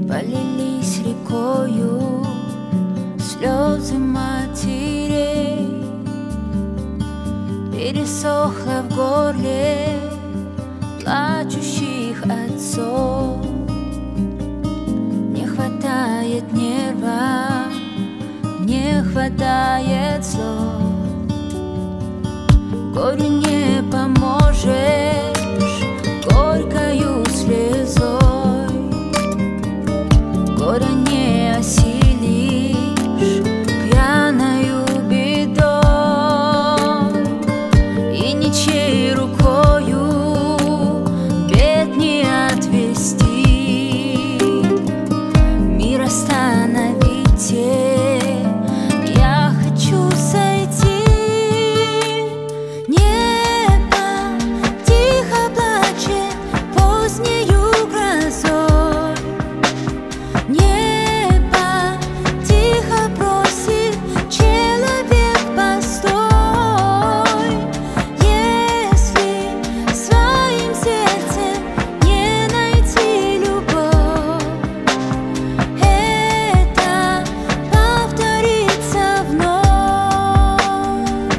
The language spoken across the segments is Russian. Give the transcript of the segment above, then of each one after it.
полились рекою слезы матерей, пересохло в горле плачущих отцов. Не хватает нерва, не хватает слов. Горю не поможешь горькою слезой, горя не осилишь пьяною бедой, и ничьей рукою бед не отвести. Мир остановите, я хочу сойти. Небо тихо плачет позднею грозой, небо тихо просит человек постой. Если своим сердцем не найти любовь, это повторится вновь.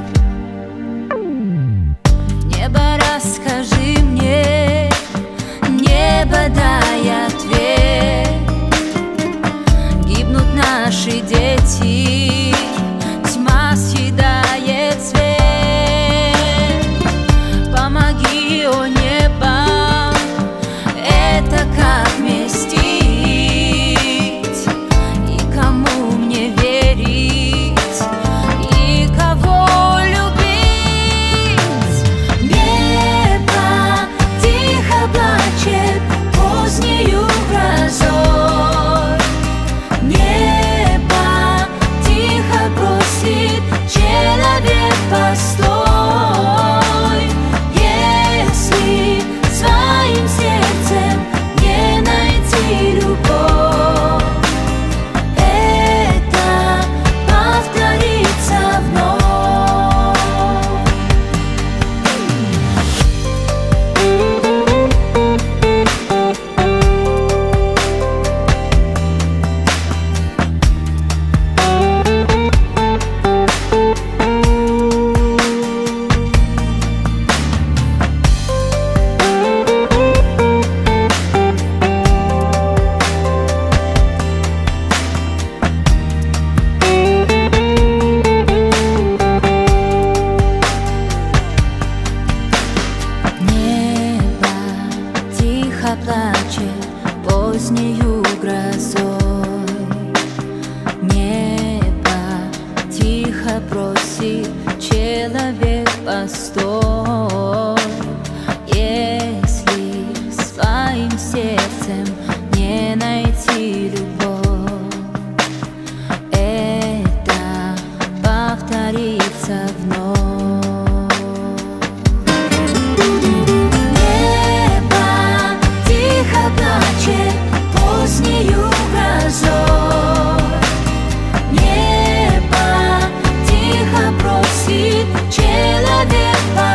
Небо, расскажи мне, небо, дай ответ. Гибнут наши дети, тьма съедает свет. Помоги, о небо, это как вместить? И кому мне верить, и кого любить? Небо тихо плачет позднею грозой, небо тихо просит человек постой. Если своим сердцем не найти любовь, это повторится вновь. Небо тихо плачет позднею грозой, небо тихо просит человек постой. Если своим сердцем не найти любовь, это повторится вновь. Небо тихо плачет позднею грозой, небо тихо просит человек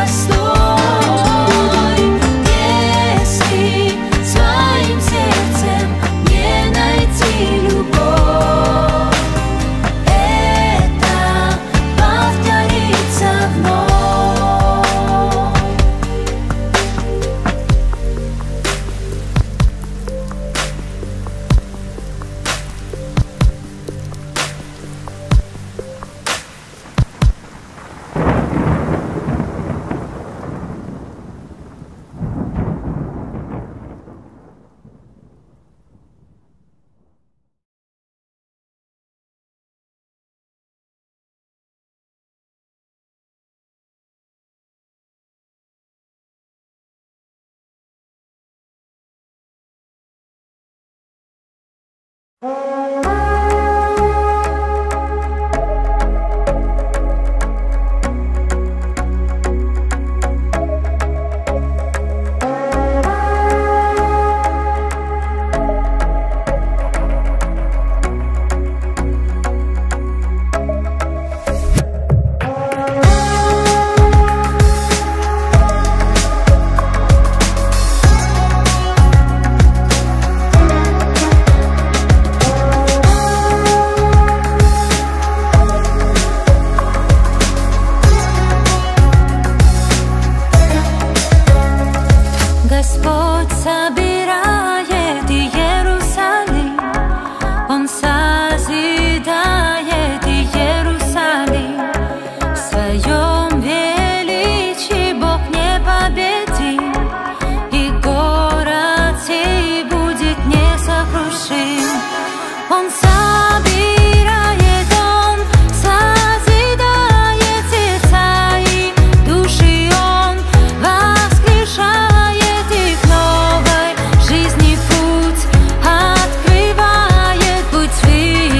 Он собирает, Он созидает сердца и души, Он воскрешает их новой жизни путь, открывает путь в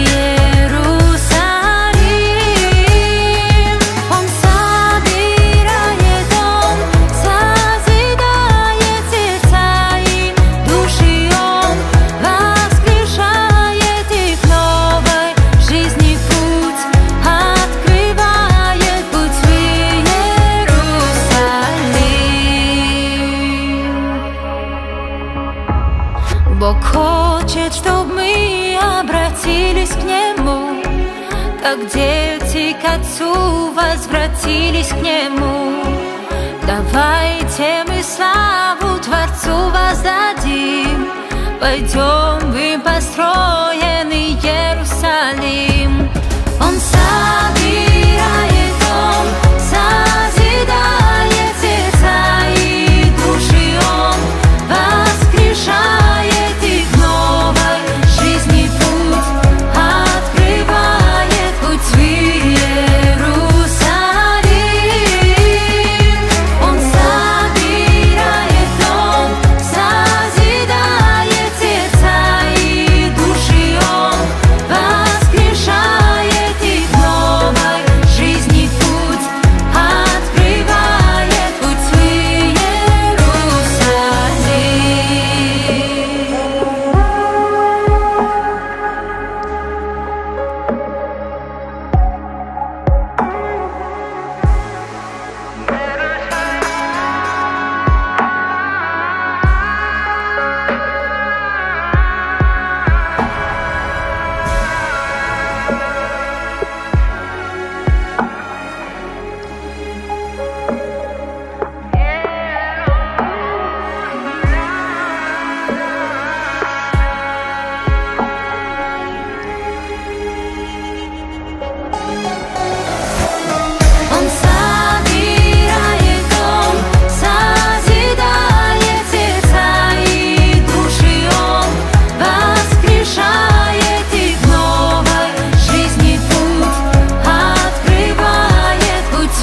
Иерусалим. Он собирает, Он созидает сердца и души, Он воскрешает их новой жизни путь, открывает путь в Иерусалим. Бог хочет, чтобы мы обратились к Нему, как дети к Отцу возвратились к Нему. Давайте мы славу Творцу воздадим, пойдем в им построенный Иерусалим. Он собирает, Он созидает сердца и души, Он воскрешает их новой жизни путь, открывает путь в Иерусалим. Он собирает, Он созидает сердца и души, Он воскрешает их новой жизни путь, открывает путь в Он собирает, Он созидает сердца и души, Он воскрешает их новой жизни путь, открывает путь в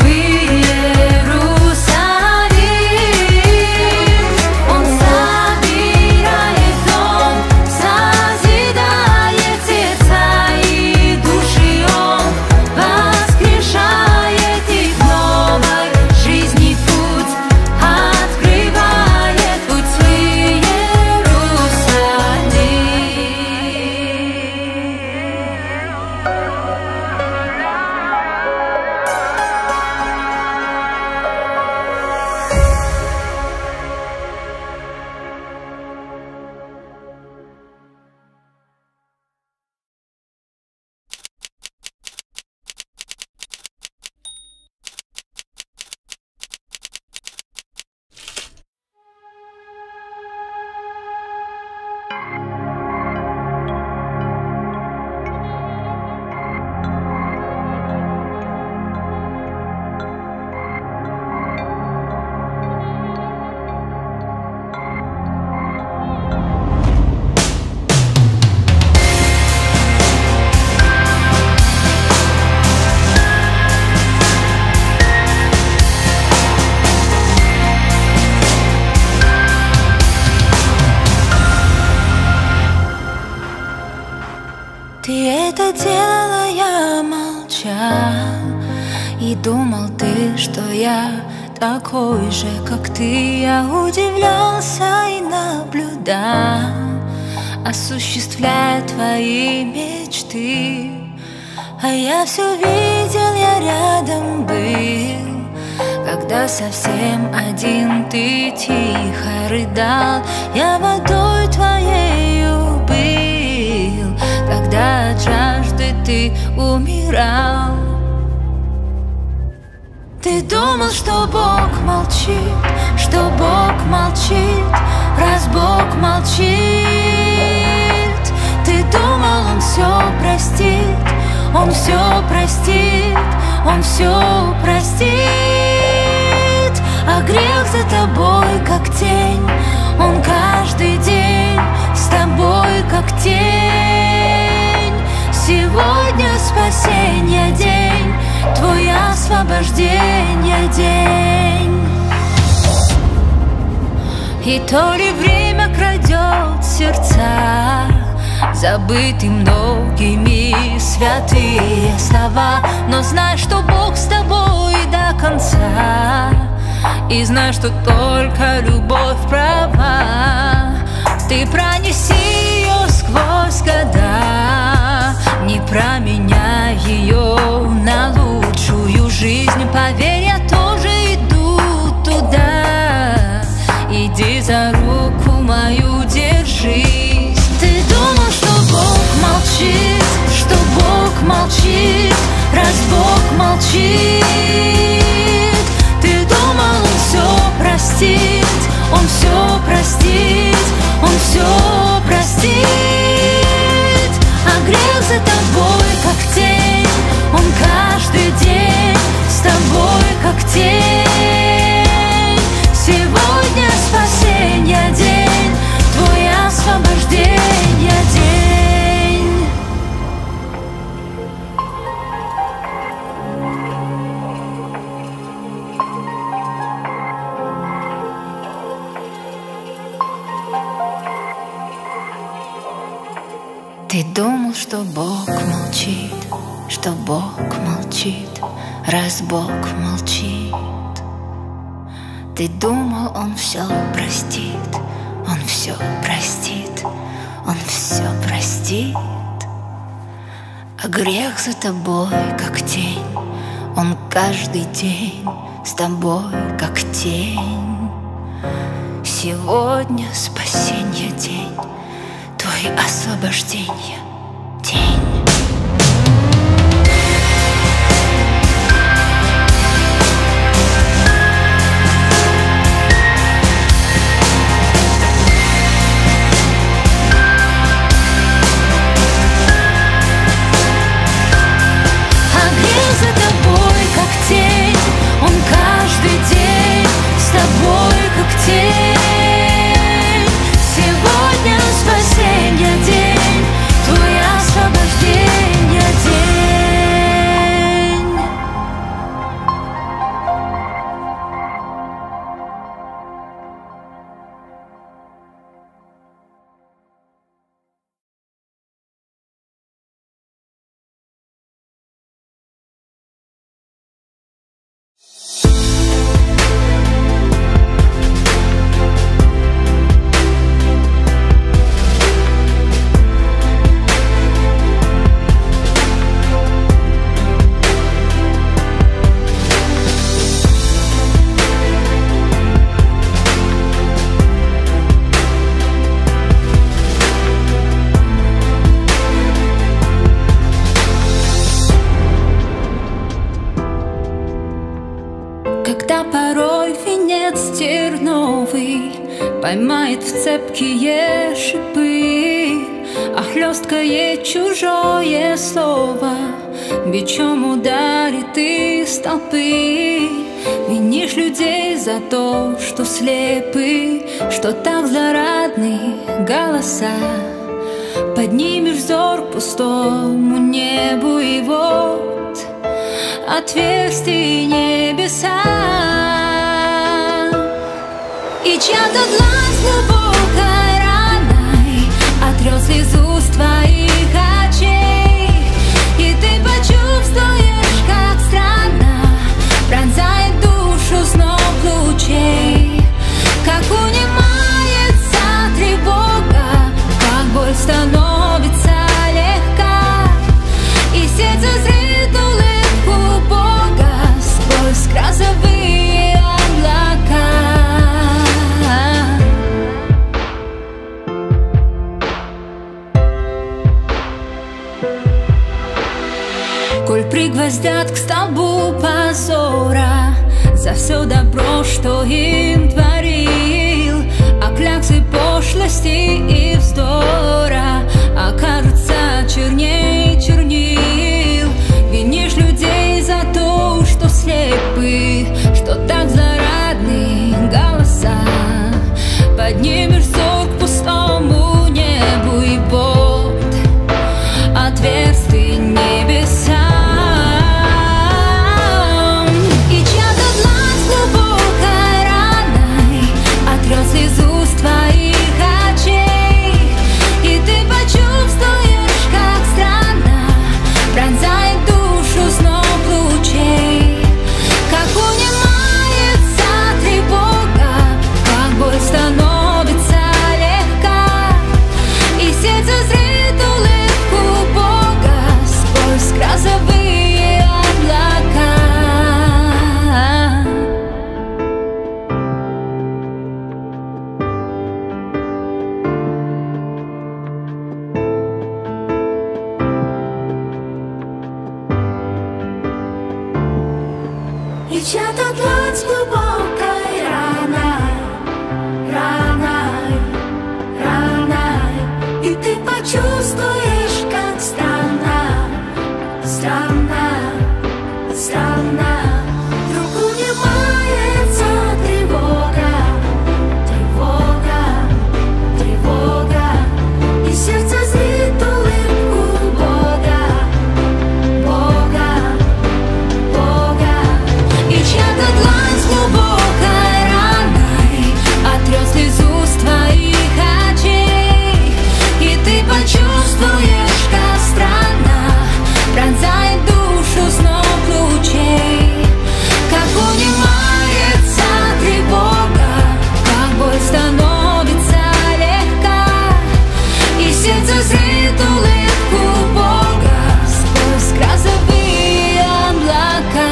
Иерусалим. Он собирает, Он созидает сердца и души, Он воскрешает их новой жизни путь, открывает путь в Ты это делала, я молчал, и думал ты, что я такой же, как ты. Я удивлялся и наблюдал, осуществляя твои мечты. А я все видел, я рядом был, когда совсем один ты тихо рыдал. Я водой твоею был, когда от жажды ты умирал. Ты думал, что Бог молчит, что Бог молчит, раз Бог молчит. Ты думал, Он все простит, Он все простит, Он все простит. А грех за тобой, как тень, Он каждый день с тобой, как тень. спасения день, твой освобождения день. И то ли время крадет сердца, забыты многими святые слова, но знай, что Бог с тобой до конца, и знай, что только любовь права. Ты пронеси ее сквозь года, не променяй ее на лучшую жизнь. Поверь, я тоже иду туда, иди за руку мою, держись. Ты думал, что Бог молчит, что Бог молчит, раз Бог молчит. Ты думал, Он все простит, Он все простит, Он все простит. А грех за тобой, как тень, Он каждый день с тобой, как тень. Сегодня спасения день, твой освобождения день. Ты думал, что Бог молчит, что Бог молчит, раз Бог молчит. Ты думал, Он все простит, Он все простит, Он все простит. А грех за тобой, как тень, Он каждый день с тобой, как тень. Сегодня спасенье день, твой освобождение день. Поймает в цепкие шипы, а хлесткое чужое слово бичом ударит из толпы. Винишь людей за то, что слепы, что так злорадны голоса. Поднимешь взор к пустому небу, и вот отверстие небеса. И чья-то длань с глубокой раной отрет слезу с твоих очей, и ты почувствуешь, как странно пронзает душу сноп лучей, как унимается тревога, как боль становится легка, и сердце зрит улыбку Бога сквозь грозовые облака. Коль пригвоздят к столбу позора за все добро, что им творил, а кляксы пошлости и вздора окажутся черней чернил. Винишь людей за то, что слепы, что так злорадны голоса. Поднимешь взор к пустому небу, и вот отверстие небеса. чья-то длань с глубокой раной, раной, раной. И ты почувствуешь, как странно, странно, странно. Вдруг унимается тревога, тревога, тревога. И сердце зрит улыбку Бога, Бога, Бога. И чья-то длань с глубокой раной отрет слезу с твоих очей. И ты почувствуешь, как странно пронзает душу сноп лучей. Как унимается тревога, как боль становится легка. И сердце зрит улыбку Бога сквозь грозовые облака.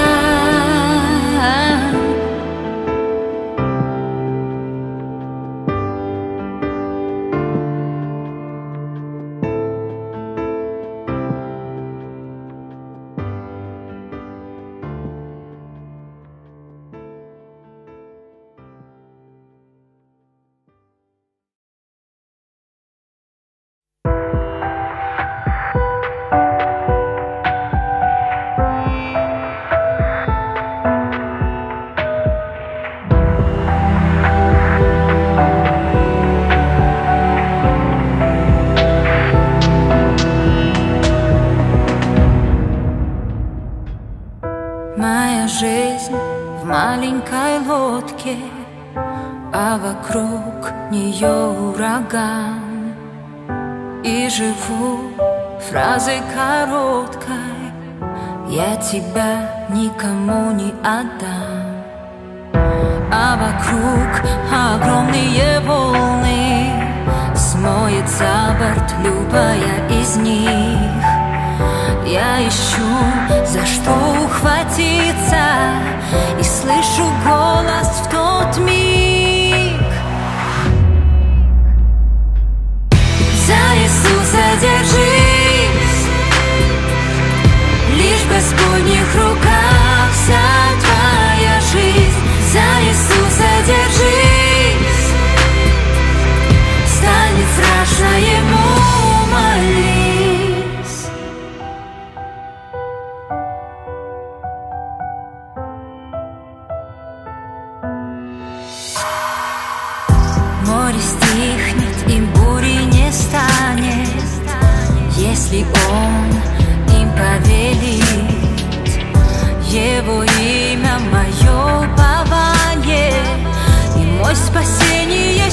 Моя жизнь в маленькой лодке, а вокруг нее ураган. И живу фразой короткой: я тебя никому не отдам. А вокруг огромные волны, смоет за борт любая из них. Я ищу, за что ухватиться, и слышу голос в тот миг: за Иисуса держись, лишь в Господних руках вся твоя жизнь. За Иисуса держись, станет страшно Ему, молись. Море стихнет и бури не станет, если Он им повелит. Его имя мое упование и мой спасение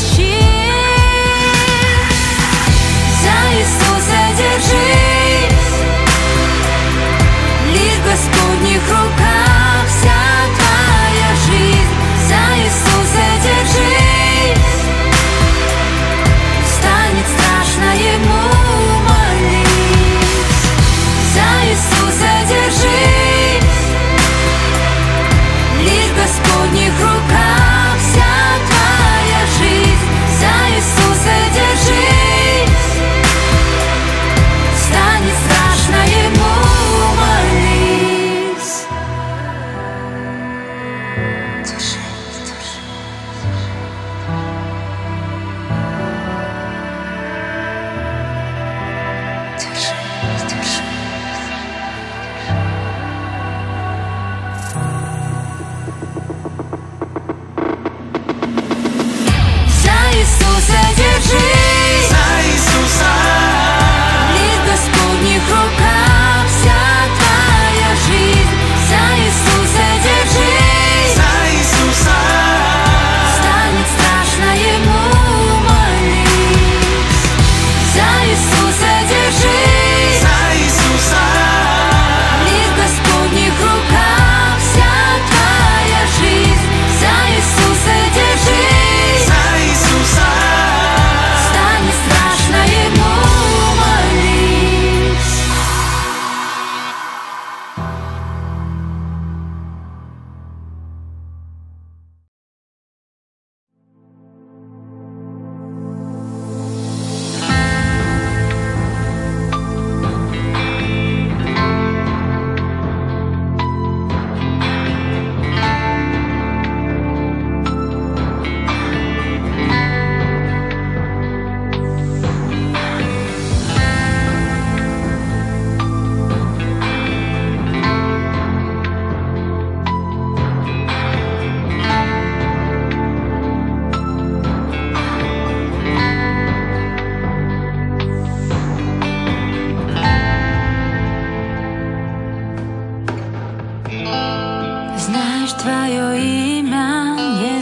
щит. За Иисуса держись, лишь в Господних руках вся твоя жизнь. За Иисуса держись, станет страшно Ему, молись. За Иисуса держись, лишь в Господних руках вся твоя жизнь. За Иисуса держись, станет страшно Ему, молись. За Иисуса держись, За Иисуса, лишь в Господних руках вся твоя жизнь. За Иисуса держись, за Иисуса, станет страшно Ему, молись. За Иисуса держись,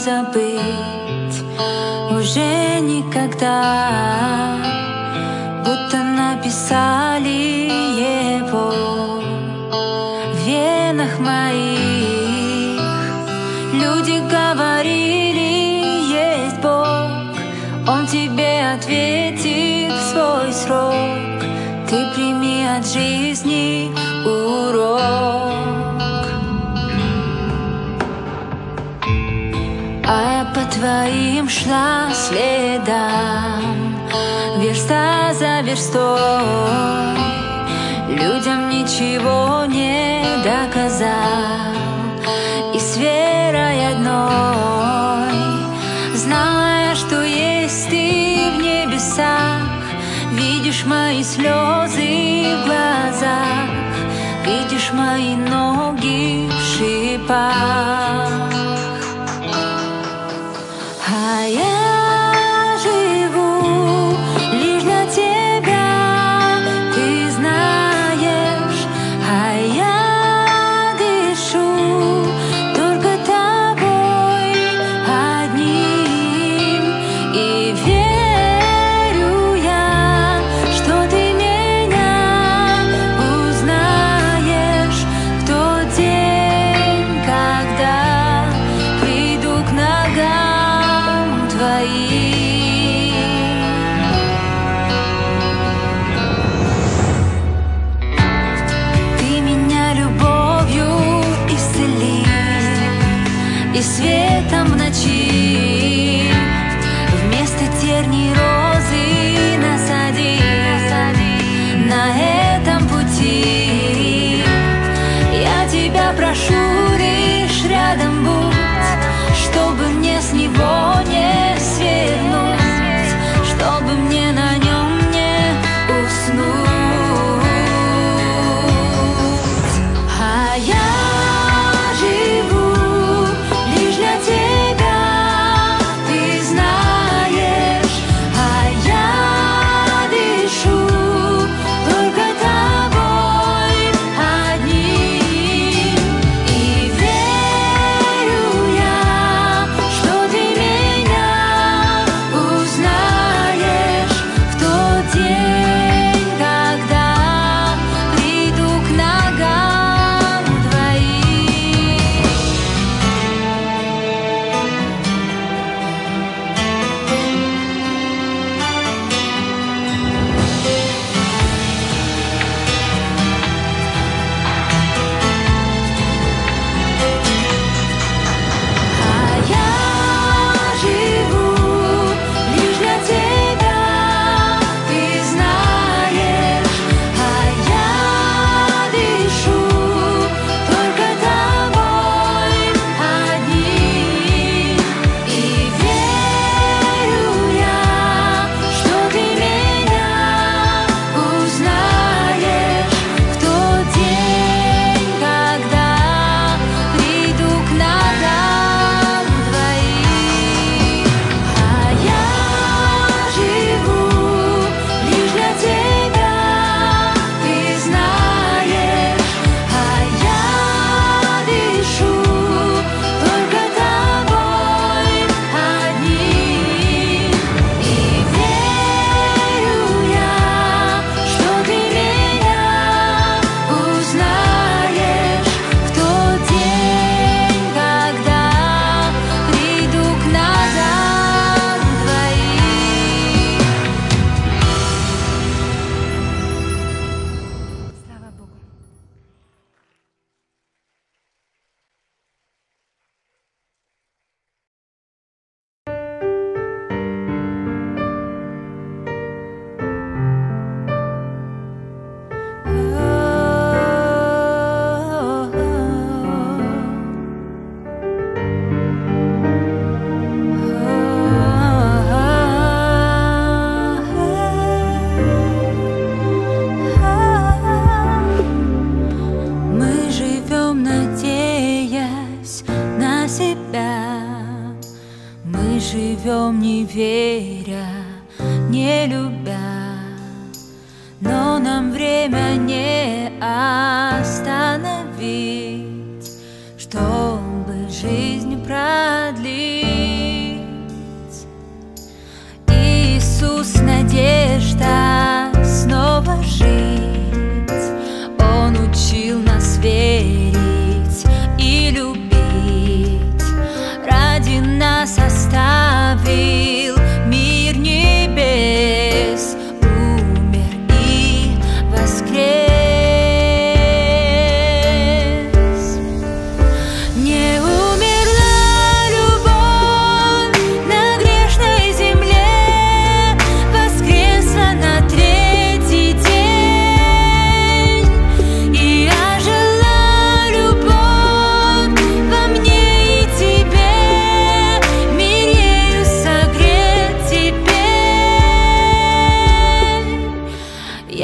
забыть уже никогда, будто написали его в венах моих. Люди говорили, есть Бог, Он тебе ответит в свой срок. Ты прими от жизни урок. А я по твоим шла следам, верста за верстой, людям ничего не доказал, и с верой одной знала я, что есть ты в небесах. Видишь мои слезы в глазах, видишь мои ноги в шипах. А я живу лишь для тебя, ты знаешь. А я дышу только тобой одним. И верю я, что ты меня узнаешь в тот день, когда приду к ногам твоим. Ты меня любовью исцели и светом в ночи вместо тернии розы насади на этом пути. Я тебя прошу, лишь рядом будь, чтобы мне с него не свернуть, чтобы мне на нем не уснуть. А я живу лишь для тебя, ты знаешь. А я дышу только тобой одним. И верю я, что ты меня узнаешь в тот день, когда приду к ногам твоим. А я живу лишь для тебя, ты знаешь. А я дышу только тобой одним. И верю я, что ты меня узнаешь в тот день, когда приду к ногам твоим. А я живу лишь для тебя, ты знаешь. А я дышу только тобой одним. И верю я, что ты меня узнаешь в тот день, когда приду к ногам твоим. Слава Богу. Мы живем, надеясь на себя. Мы живем, не веря, не любя. Но нам время не остановить, чтобы жизнь продлить.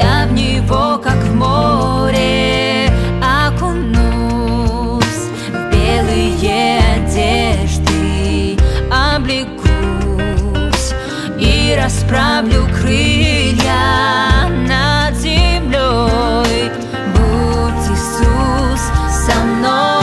я в него, как в море, окунусь, в белые одежды облекусь и расправлю крылья над землей. Будь, Иисус, со мной.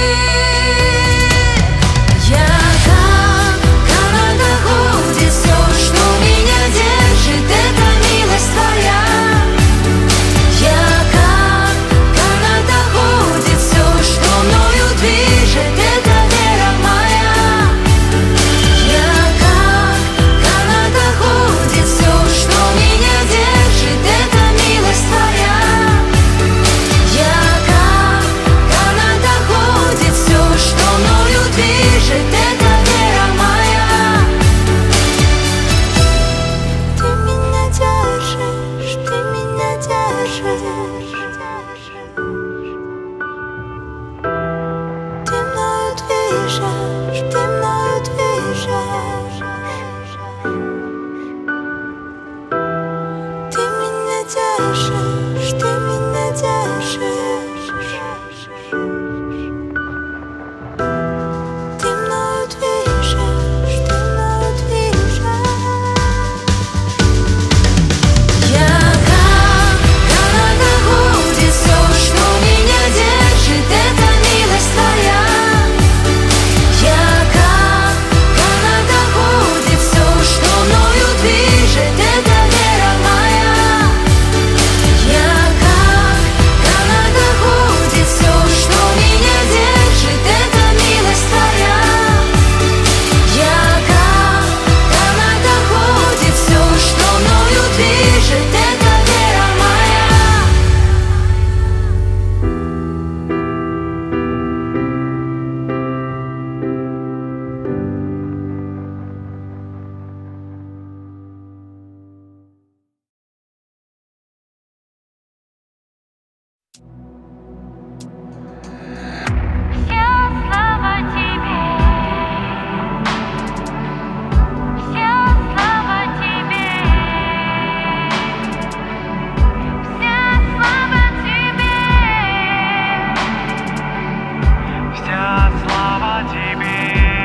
Я как, она доходит все. тешишь, ты меня тешишь. Ты мною движешь, ты мною движешь. Я как каната гудит, все, что меня держит, это милость твоя. Я как каната гудит, все, что мною движет, это вера моя. Я как каната гудит, все, что меня держит, это милость твоя. Я как каната гудит, все, что мною движет, это вера моя. Вся слава тебе, вся слава тебе, вся слава тебе, Вся слава тебе.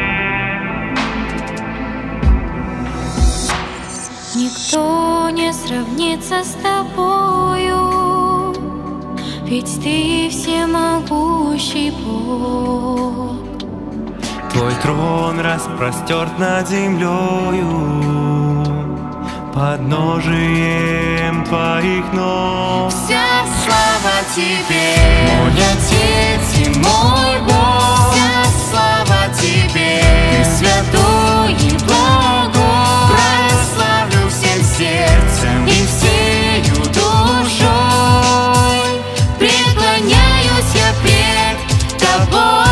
Никто не сравнится с тобою, ведь ты всемогущий Бог. Твой трон распростерт над землею, подножием твоих ног. Вся слава тебе, мой Отец и мой Бог. Вся слава тебе, ты святой и благой. Прославлю всем сердцем и всею душой. Преклоняюсь я пред тобой.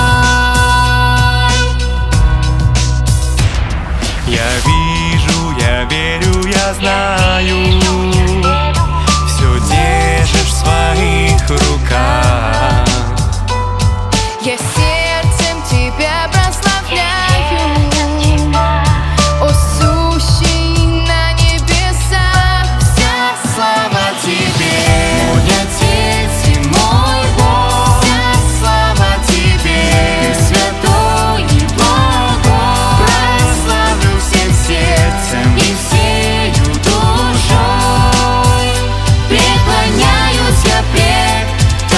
Я вижу, я верю, я знаю, все держишь в своих руках. Я сердцем тебя прославляю, о сущий на небесах. Вся слава тебе, мой Отец и мой Бог. Вся слава тебе, ты святой и благой. Прославлю всем сердцем и всею душой. Преклоняюсь я пред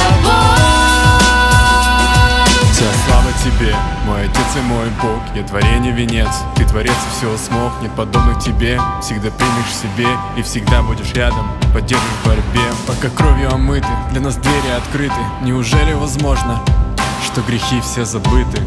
тобой. Вся слава тебе, мой Отец и мой Бог. Я творение венец, ты творец и всего смог. Нет подобных тебе, всегда примешь в себе и всегда будешь рядом, поддержишь в борьбе. Пока кровью омыты, для нас двери открыты. Неужели возможно, что грехи все забыты?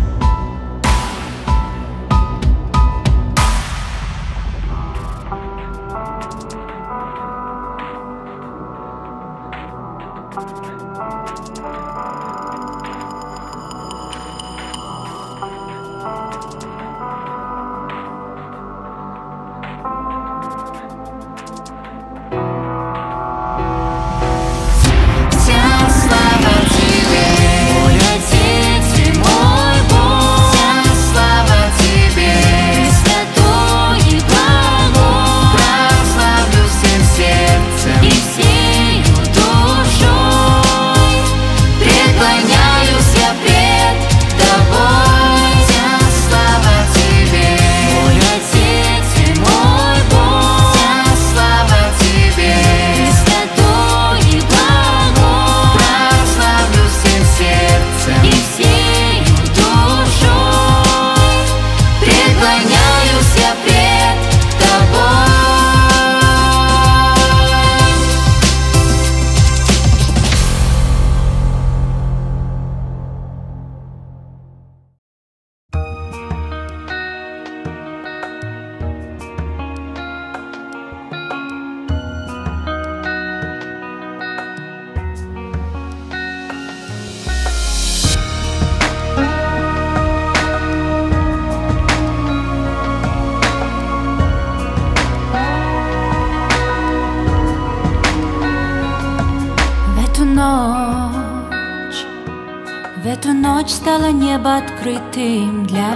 Вся слава тебе, мой Отец и мой Бог. Вся слава тебе, ты святой и благой. Прославлю всем сердцем и всею душой. Преклоняюсь я пред тобой. Вся слава тебе, мой Отец и мой Бог. Вся слава тебе, ты святой и благой. Прославлю всем сердцем и всею душой. Преклоняюсь я пред тобой. В эту ночь стало небо открытым для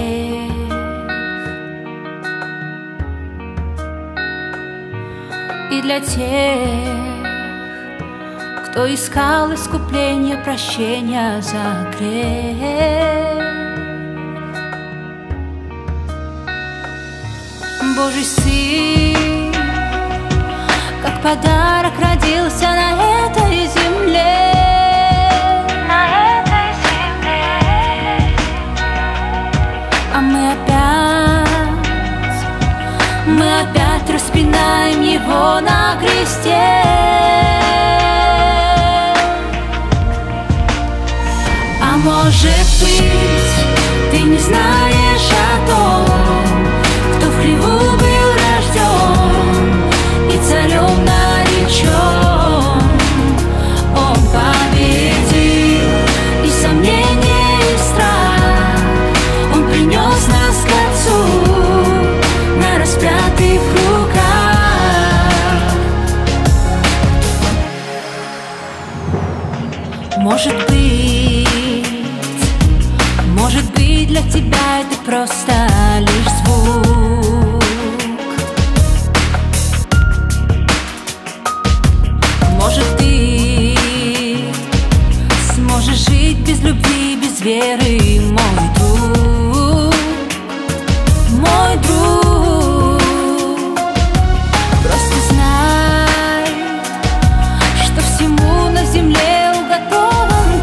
всех. и для тех, кто искал искупление, прощения за грех. Божий Сын, как подарок, родился на этой земле. А мы опять распинаем его на кресте. А может быть, ты не знаешь о том, кто в хлеву был рожден и царем наречен. Он победил и сомнение, и страх. Он принес нас к Отцу на распятых руках. Может быть, для тебя это просто лишь звук. Может, ты сможешь жить без любви, без веры, мой друг, мой друг. Просто знай, что всему на земле уготован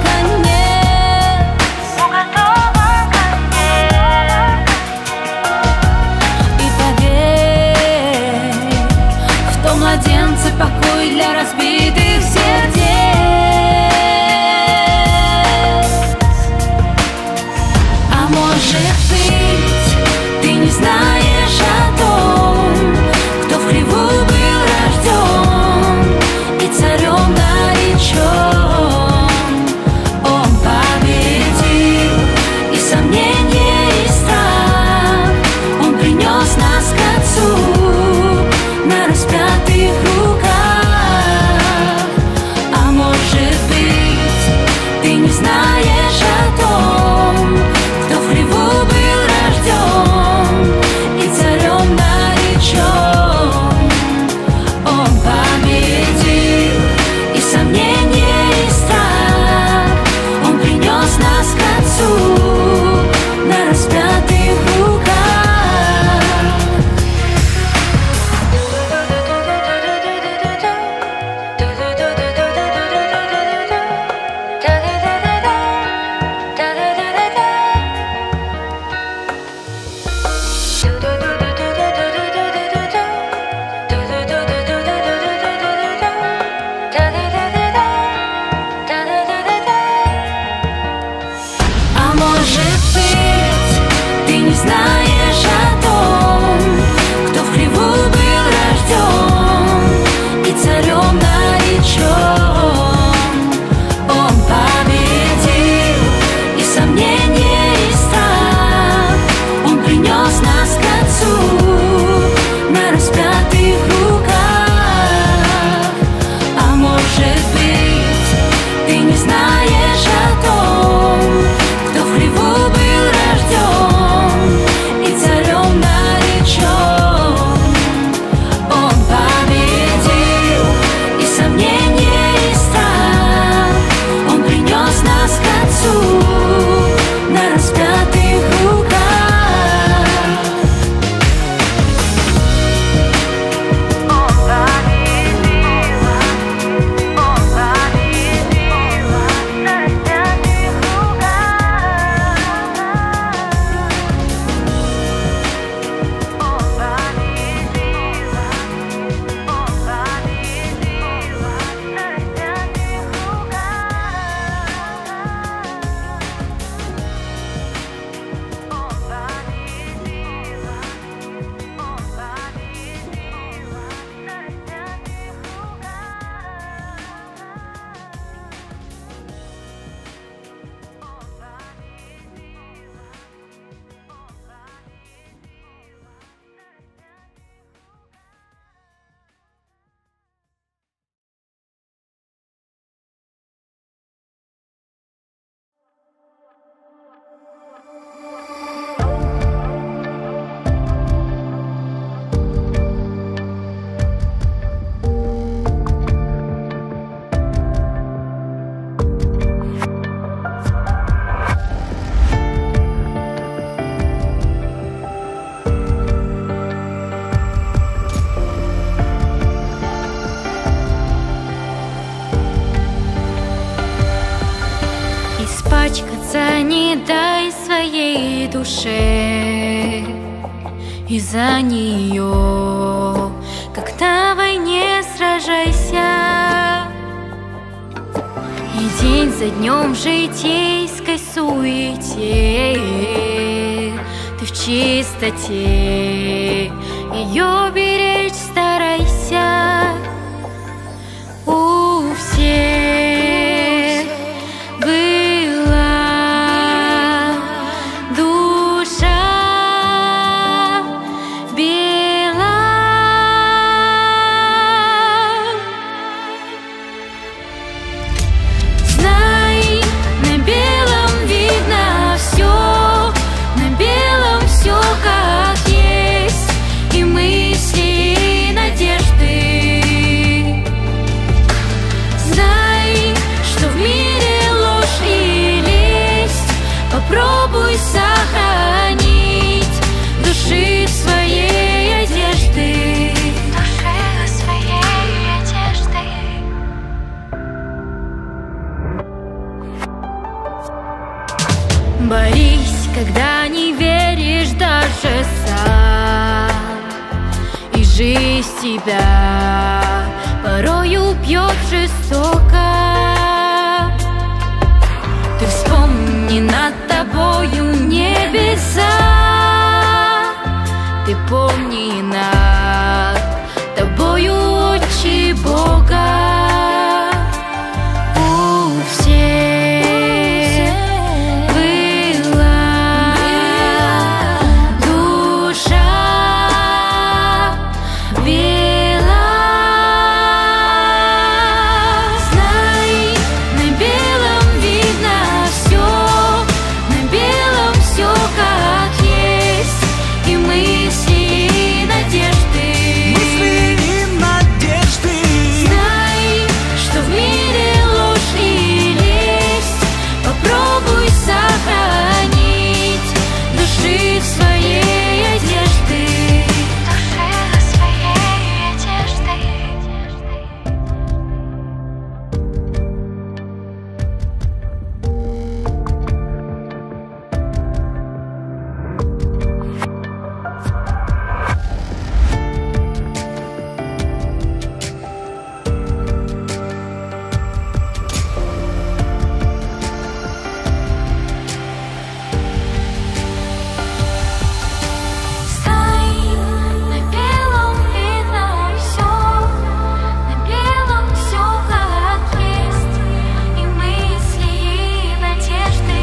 не дай своей душе, и за нее, как на войне, сражайся. И день за днем в житейской суете ты в чистоте ее беречь старайся. У всех была душа бела. Знай, на белом видно все, на белом все как есть, и мысли, и надежды. Знай, что в мире ложь и лесть, попробуй сохранить души своей одежды. Души своей одежды. Борись, когда не веришь даже сам, и жизнь тебя порою бьет жестоко. Ты вспомни, над тобою небеса, ты помни, над тобою очи Бога. У всех была душа бела. Знай, на белом видно все, на белом все как есть, и мысли, и надежды. Мысли и надежды. Знай, что в мире ложь и лесть, попробуй сохранить души своей одежды. Души своей одежды. Знай, на белом видно все, на белом все как есть, и мысли, и надежды.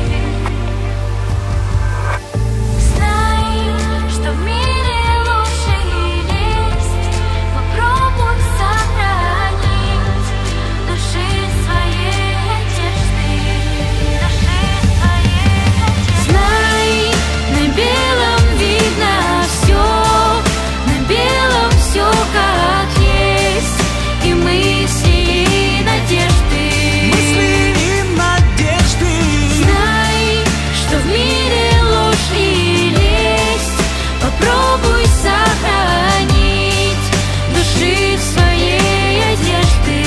Знай, что в мире ложь и лесть, попробуй сохранить души своей одежды. Души своей одежды. Знай, на белом видно все, на белом все как есть, и мысли, и надежды. Мысли и надежды. Знай, что в мире ложь и лесть, попробуй сохранить души своей одежды.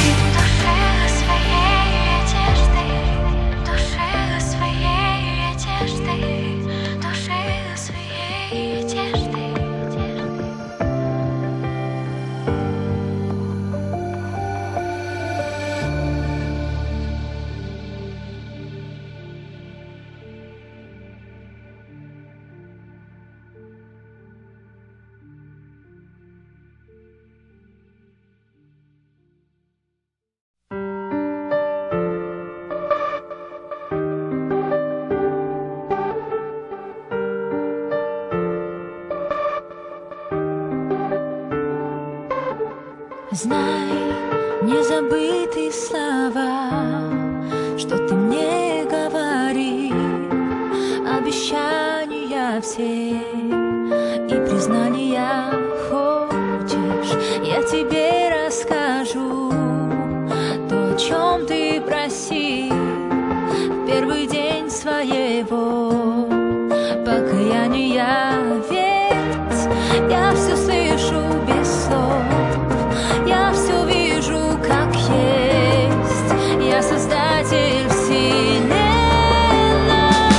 Души своей одежды. Души своей одежды. Знай, не забытые слова, что ты мне говорил, обещания все и признания хочешь, я тебе расскажу то, о чем ты просил в первый день своего покаяния. Ведь я все слышу без слов, я все вижу как есть, я создатель вселенной.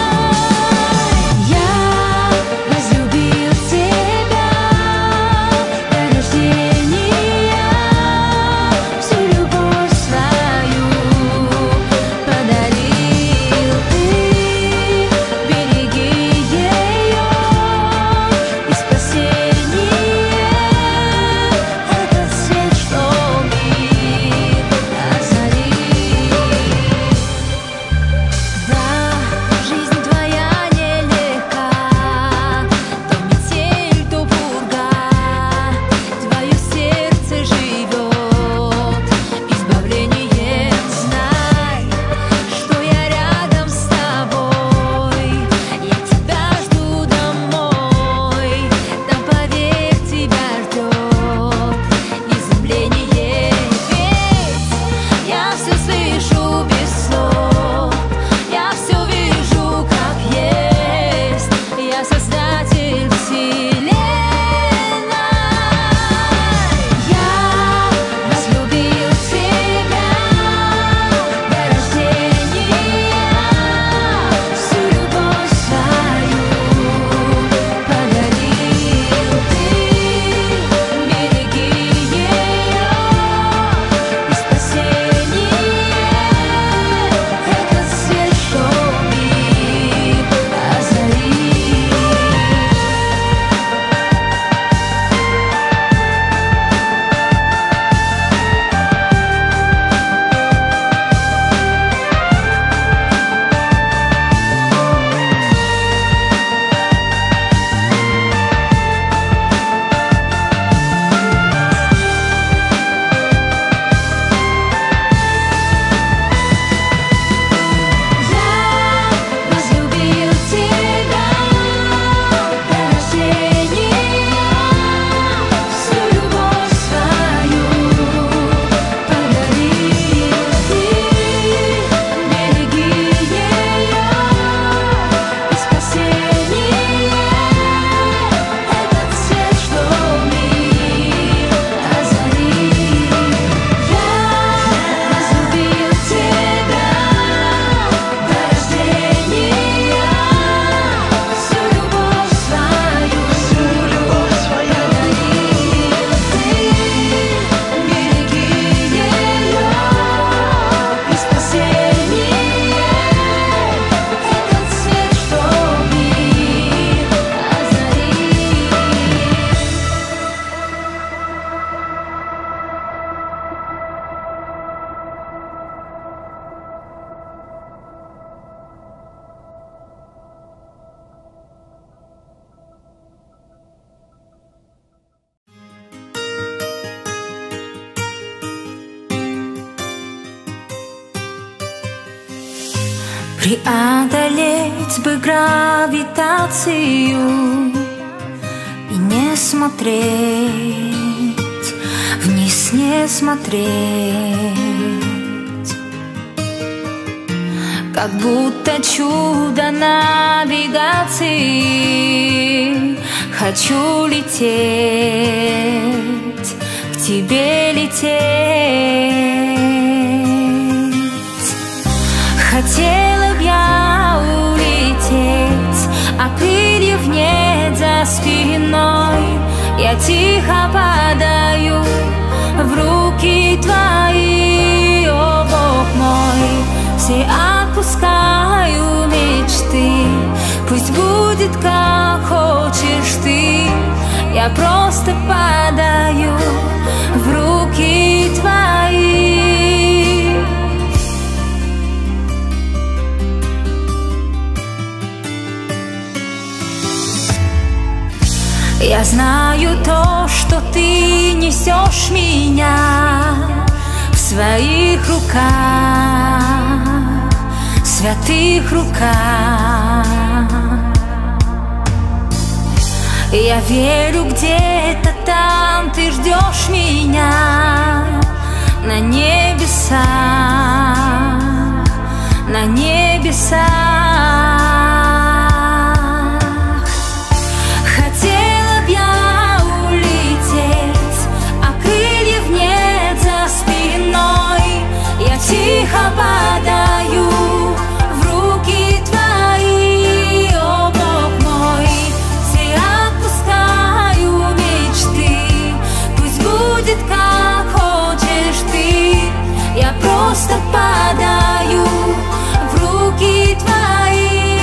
Преодолеть бы гравитацию и не смотреть, вниз не смотреть. Как будто чудо навигации. Хочу лететь, к тебе лететь. Хотела б я улететь, а крыльев нет за спиной. Я тихо падаю в руки твои, о Бог мой. Все отпускаю мечты, пусть будет как хочешь ты. Я просто падаю в руки твои. Я знаю то, что ты несешь меня в своих руках, святых руках. Я верю, где-то там ты ждешь меня на небесах, на небесах. Хотела б я улететь, а крыльев нет за спиной. Я тихо падаю в руки твои, о Бог мой. Все отпускаю мечты, пусть будет как хочешь ты. Я просто падаю в руки твои.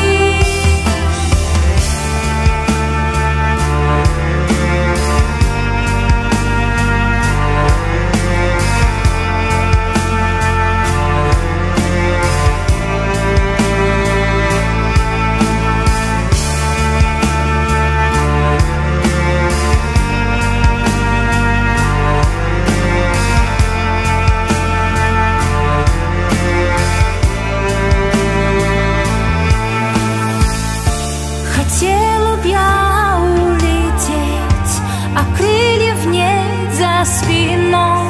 Хотела б я улететь, а крыльев нет за спиной.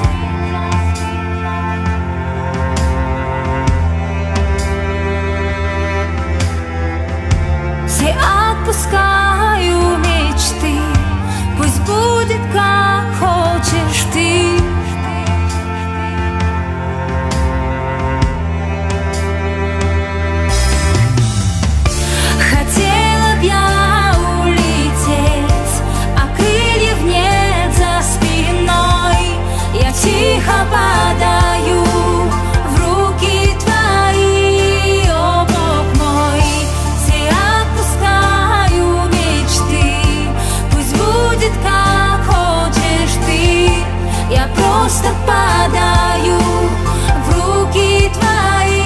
Все отпускаю мечты, пусть будет как хочешь ты. Хотела б я улететь, а крыльев нет за спиной. Я тихо падаю в руки твои, о Бог мой. Все отпускаю мечты, пусть будет как хочешь ты. Я просто падаю в руки твои.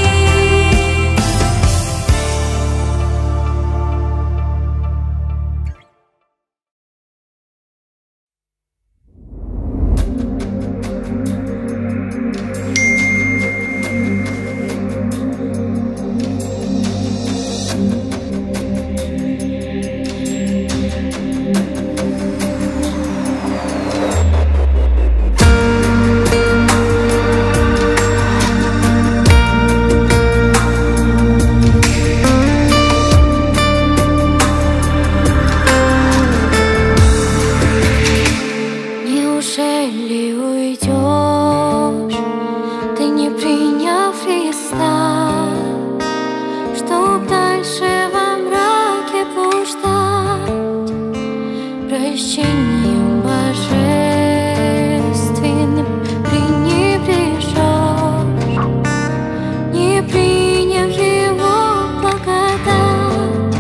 Неужели уйдешь, ты не приняв Христа, чтоб дальше во мраке блуждать, прощением божественным пренебрежешь, не приняв его благодать?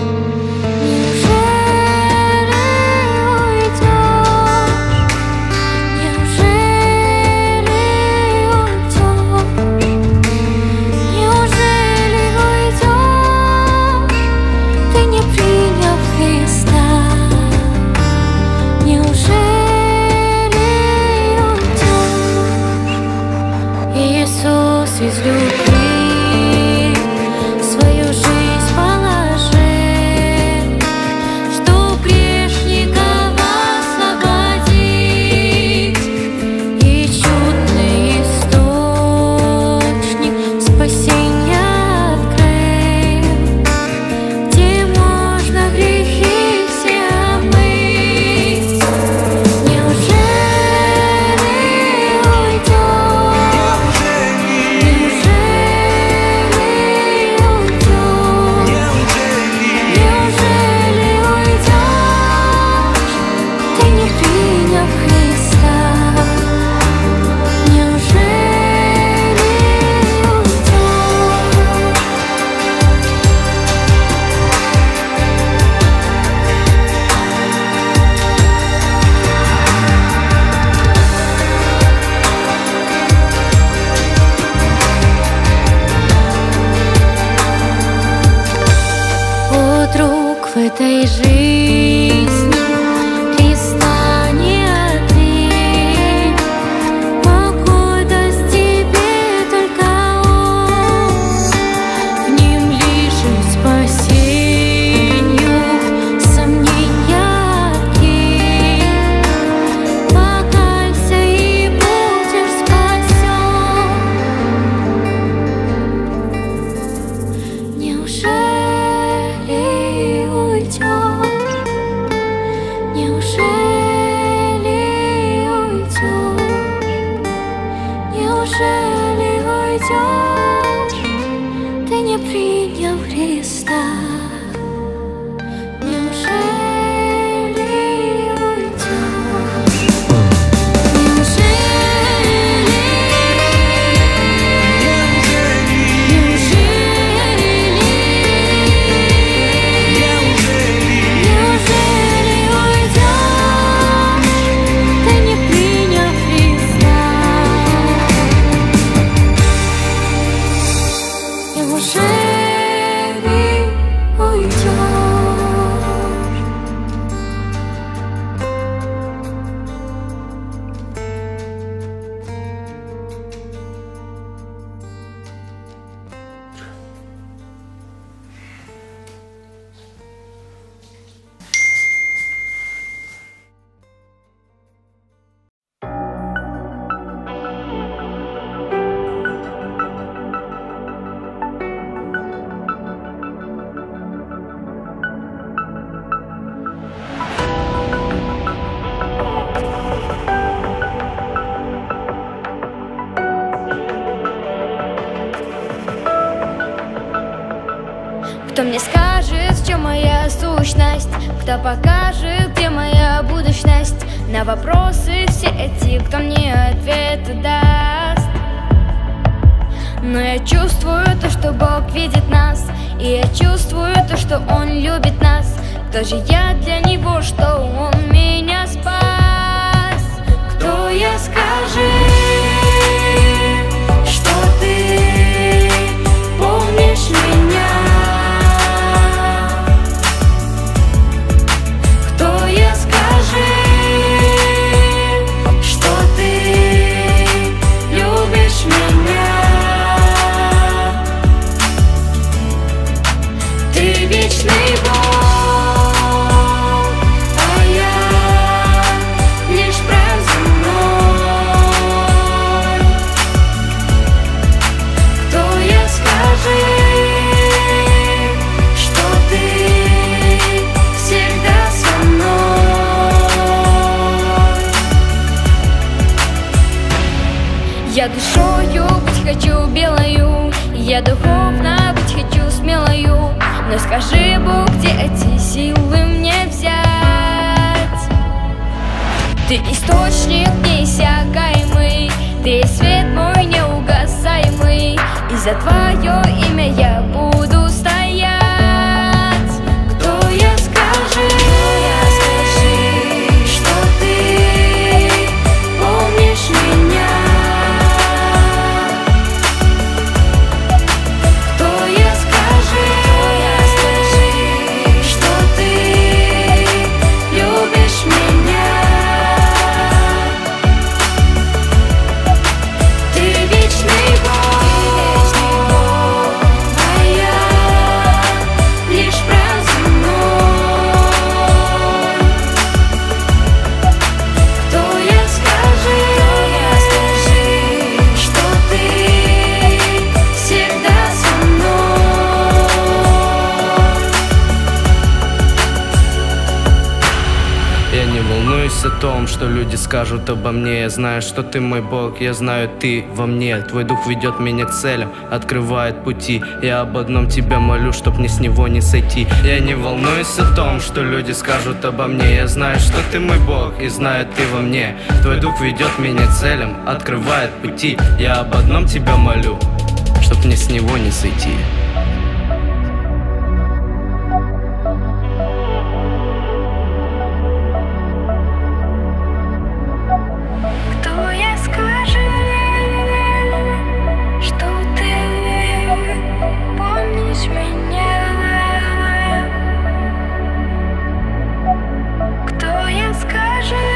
Неужели уйдешь? Неужели Кто мне скажет, в чем моя сущность? Кто покажет, где моя будущность? На вопросы все эти, кто мне ответы даст? Но я чувствую то, что Бог видит нас, и я чувствую то, что Он любит нас. Кто же я для Него, что Он меня спас? Кто я, скажи, что ты помнишь меня? Кто я, скажи, что ты любишь меня? Ты вечный Бог, а я лишь праздный. Кто я, скажи, что ты всегда со мной? Я душою быть хочу белою, я духовно быть хочу смелою. Но скажи, Бог, где эти силы мне взять? Ты источник неиссякаемый, ты свет мой неугасаемый, и за Твое имя я буду стоять. Кто я, скажи, что ты помнишь меня? Кто я, скажи, что ты любишь меня? Ты вечный Бог, а я лишь праздный. Кто я, скажи, что ты всегда со мной? Я не волнуюсь о том, что люди скажут обо мне. Я знаю, что ты мой Бог, я знаю, ты во мне. Твой дух ведет меня к целям, открывает пути. Я об одном тебя молю, чтоб мне с него не сойти. Я не волнуюсь о том, что люди скажут обо мне. Я знаю, что ты мой Бог, и знаю, ты во мне. Твой дух ведет меня к целям, открывает пути. Я об одном тебя молю, чтоб мне с него не сойти. Кто я, скажи, что ты помнишь меня? Кто я, скажи,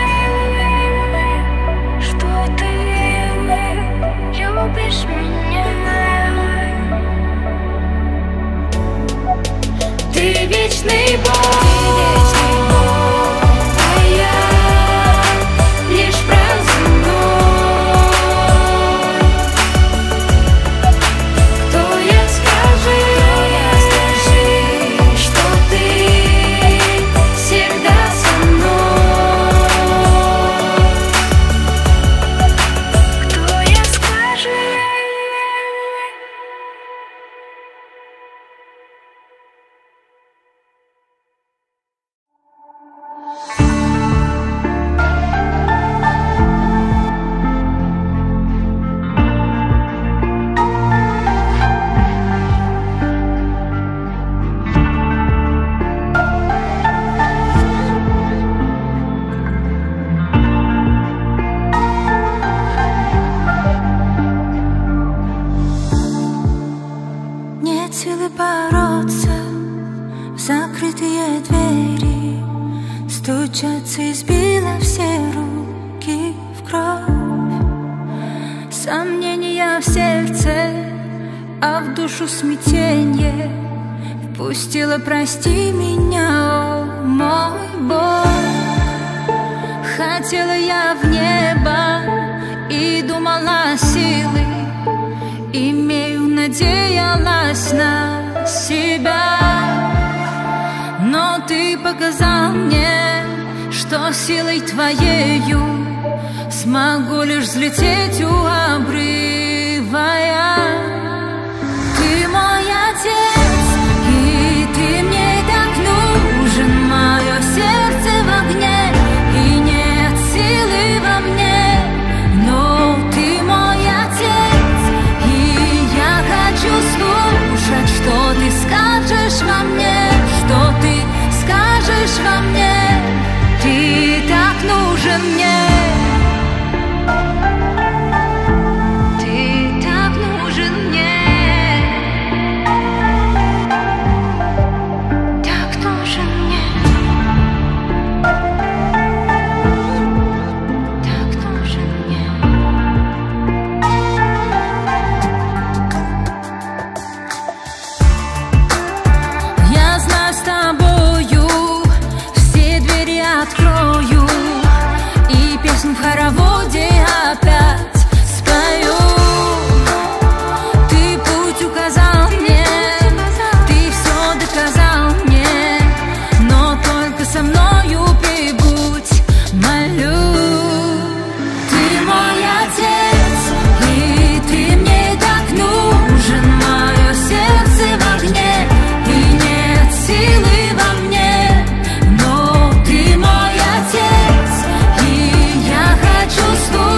что ты любишь меня? Ты вечный Бог, а я лишь праздный. Кто я, скажи, что ты всегда со мной? Кто я, скажи. Нет силы бороться в закрытые двери, стучаться избила все руки в кровь. Сомнения в сердце, а в душу смятенье. Впустила, прости меня, о мой Бог. Хотела я в небо и думала силы, имею, надеялась на себя. Но ты показал мне, что силой твоею смогу лишь взлететь у обрыва я. Ты мой отец, и груди опять спою. Ты путь указал мне, ты все доказал мне, но только со мною прибудь, молю. Ты мой отец, и ты мне так нужен, мое сердце в огне, и нет силы во мне, но ты мой отец, и я хочу слушать.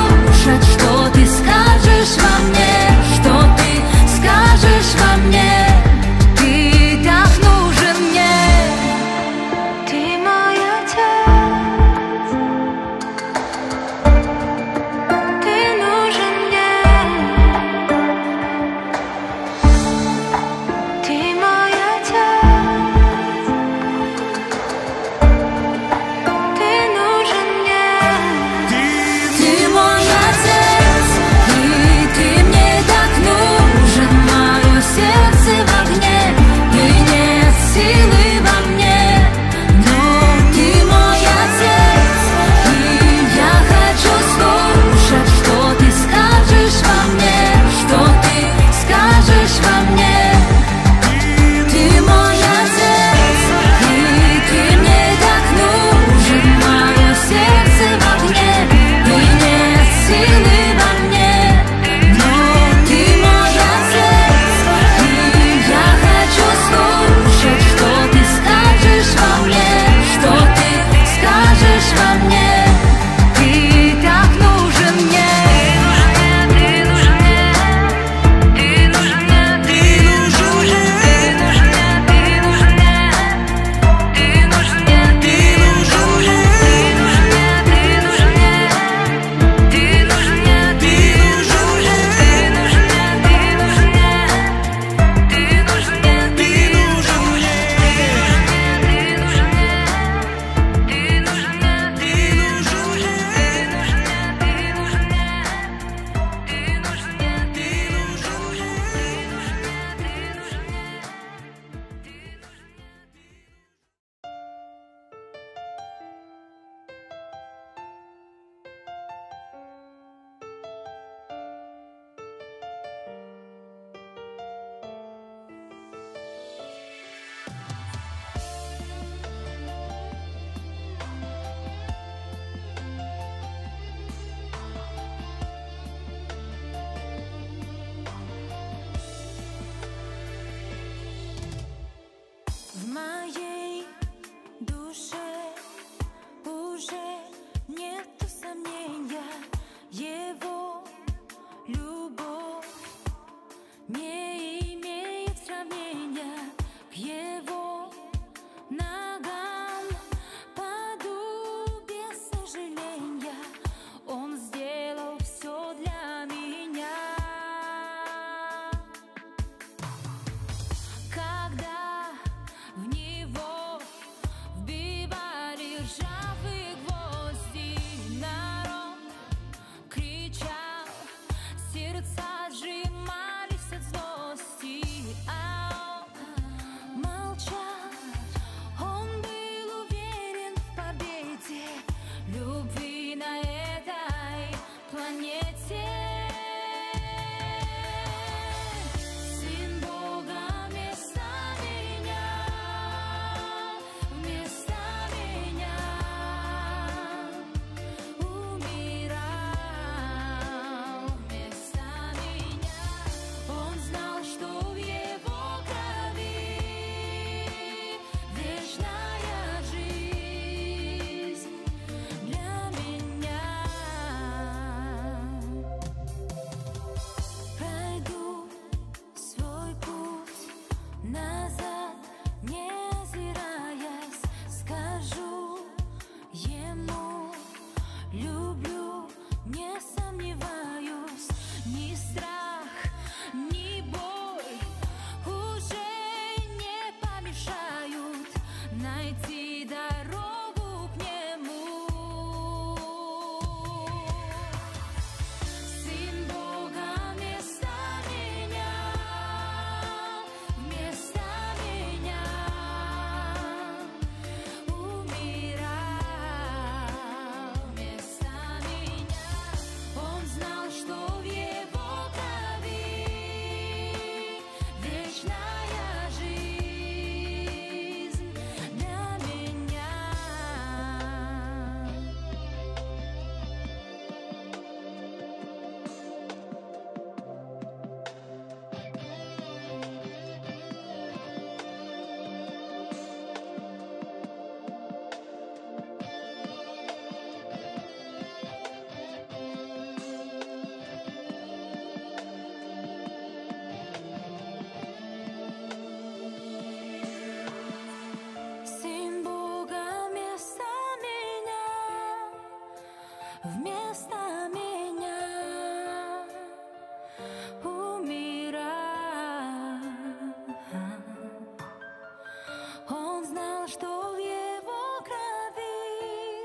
что в его крови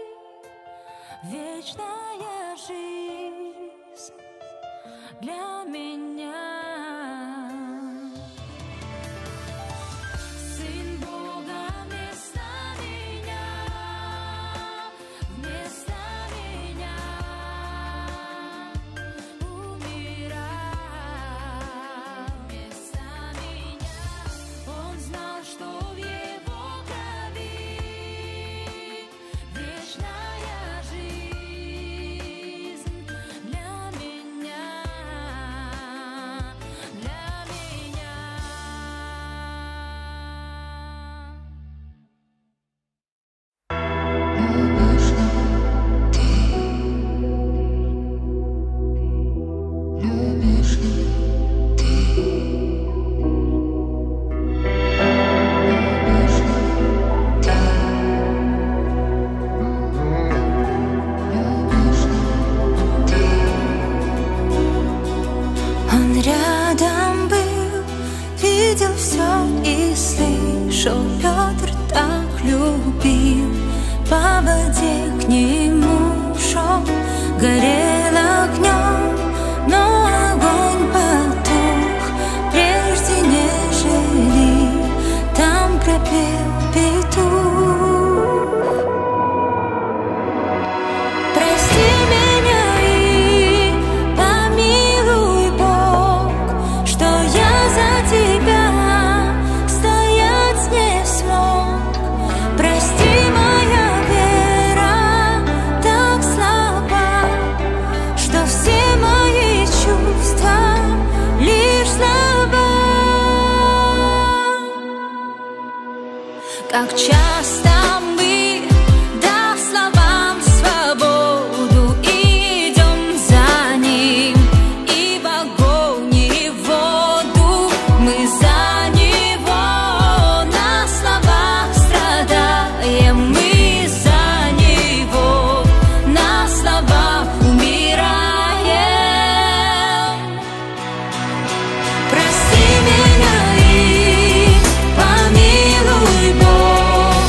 вечная жизнь для меня. Сын Бога вместо меня, вместо меня умирал, вместо меня. Он знал, что в его крови вечная жизнь для меня, для меня. Он рядом был, видел все и слышал. Петр так любил, по воде к нему шел, горел огнем, но огонь потух, прежде нежели там пропел петух. Прости меня и помилуй, Бог, что я за тебя стоять не смог. Прости, моя вера так слаба, что все мои чувства лишь слова. Как часто мы, дав словам свободу, идем за ним, и в огонь, и в воду мы за него. На словах страдаем мы за него, на словах умираем. Прости меня и помилуй, Бог,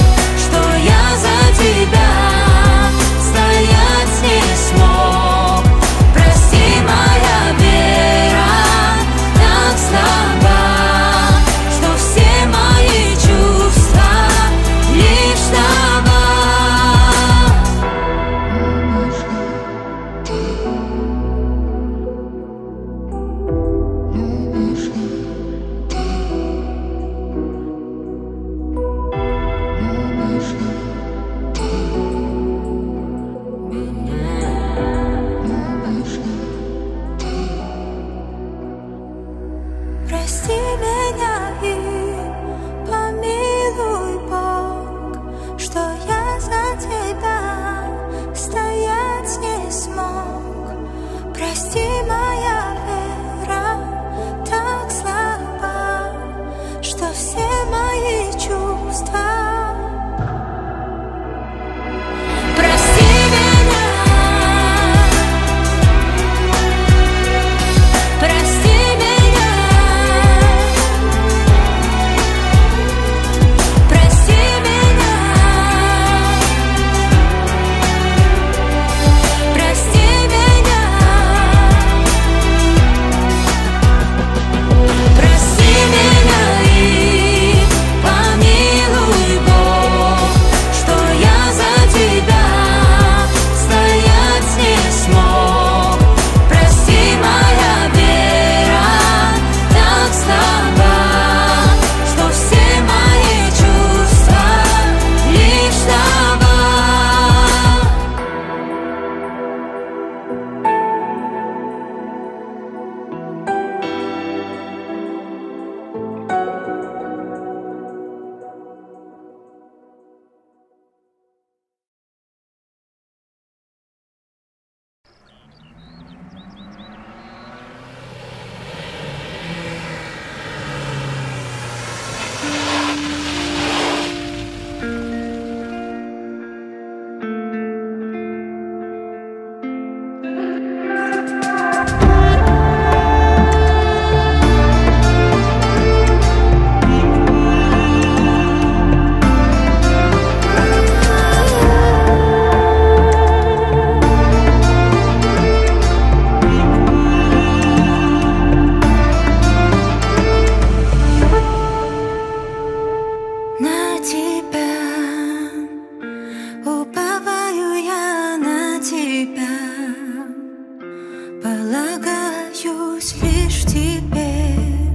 Полагаюсь лишь тебе,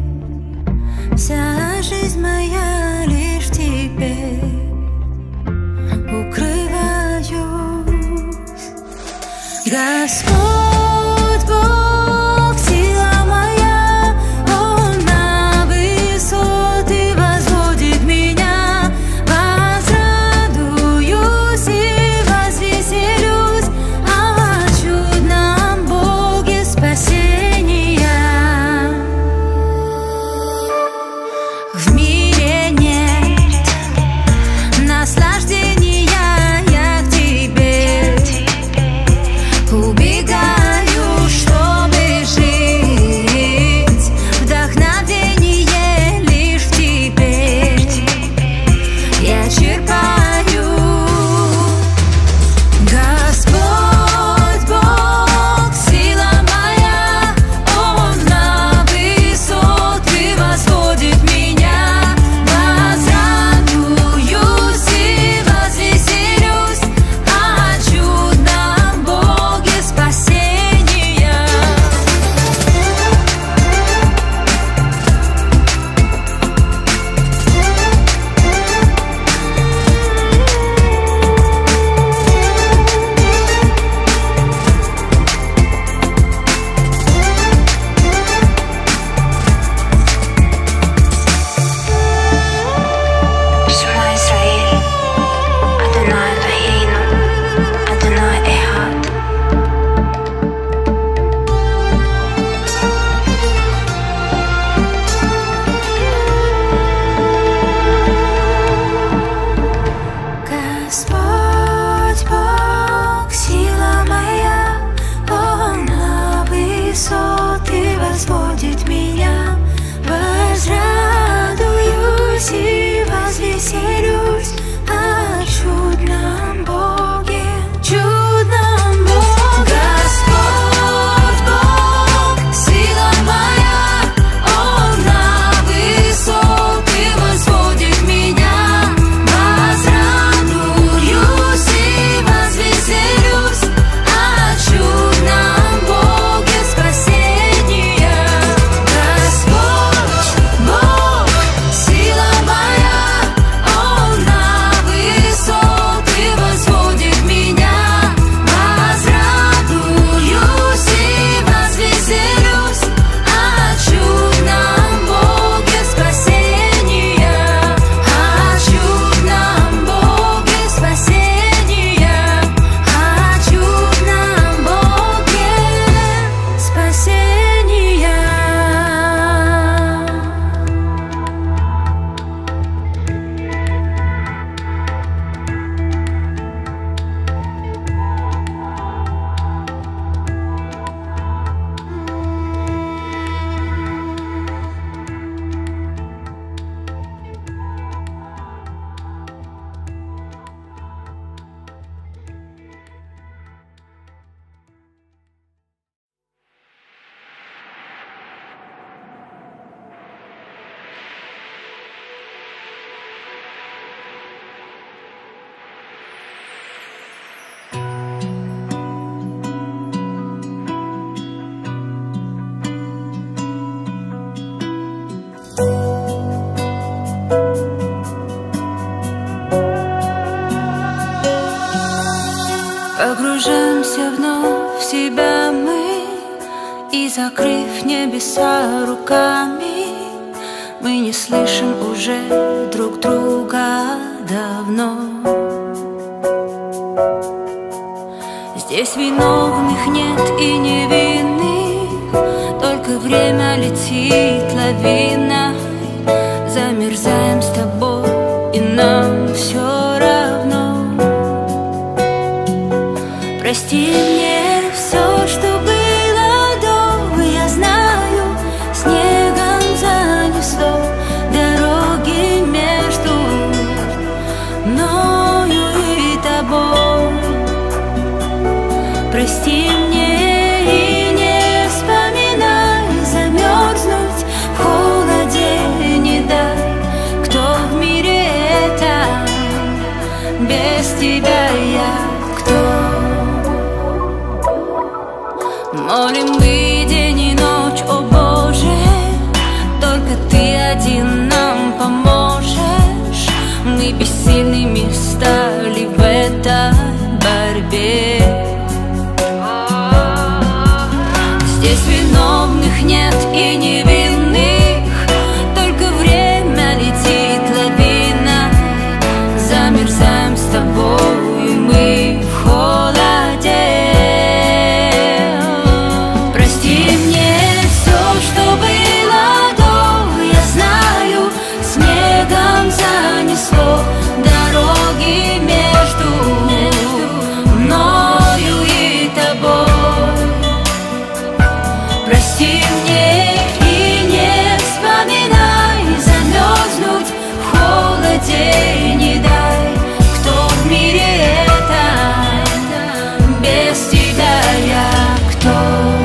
вся жизнь моя лишь тебе. Укрываюсь, Господь Бог, сила моя, Он на высоты возводит меня. Возрадуюсь и возвеселюсь о чудном Боге спасения. В мире нет наслаждения, я к тебе убегаю, чтобы жить. Вдохновение лишь в тебе я черпаю. Господь Бог, сила моя, Он на высоты возводит меня. Возрадуюсь и возвеселюсь о чудном Боге спасения. שמע ישראל, אדוני אלוהינו, אדוני אחד. Господь Бог, сила моя, Он на высоты возводит меня. Возрадуюсь и возвеселюсь о чудном Боге, чудном Боге. Господь Бог, сила моя, Он на высоты возводит меня. Возрадуюсь и возвеселюсь о чудном Боге спасения. Господь Бог, сила моя, Он на высоты возводит меня. Возрадуюсь и возвеселюсь о чудном Боге спасения, о чудном Боге спасения, о чудном Боге спасения. Погружаемся вновь в себя мы, и, закрыв небеса руками, мы не слышим уже друг друга давно. Здесь виновных нет и невинных, только время летит лавина. Замерзаем с тобой, и нам все равно. Прости мне все, что было до, я знаю, снегом занесло дороги между мною и тобой. Прости мне и не вспоминай замерзнуть в холоде. Молим мы день и ночь, о Боже, только Ты один нам поможешь. Мы бессильными стали в этой борьбе. Здесь виновных нет и невинных, только время летит лавина. Замерзаем с тобой мы в холоде. Прости мне все, что было до. Я знаю, снегом занесло дороги между мною и тобой. Прости мне и не вспоминай замерзнуть в холоде. Не дай, кто в мире это, без тебя я кто?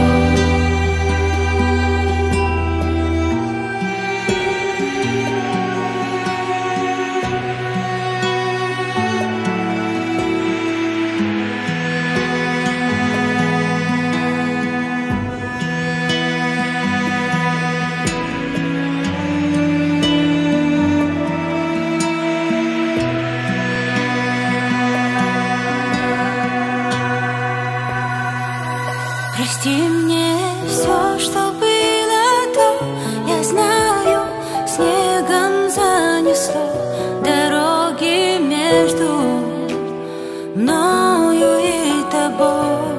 Прости мне все, что было до. Я знаю, снегом занесло дороги между мною и тобой.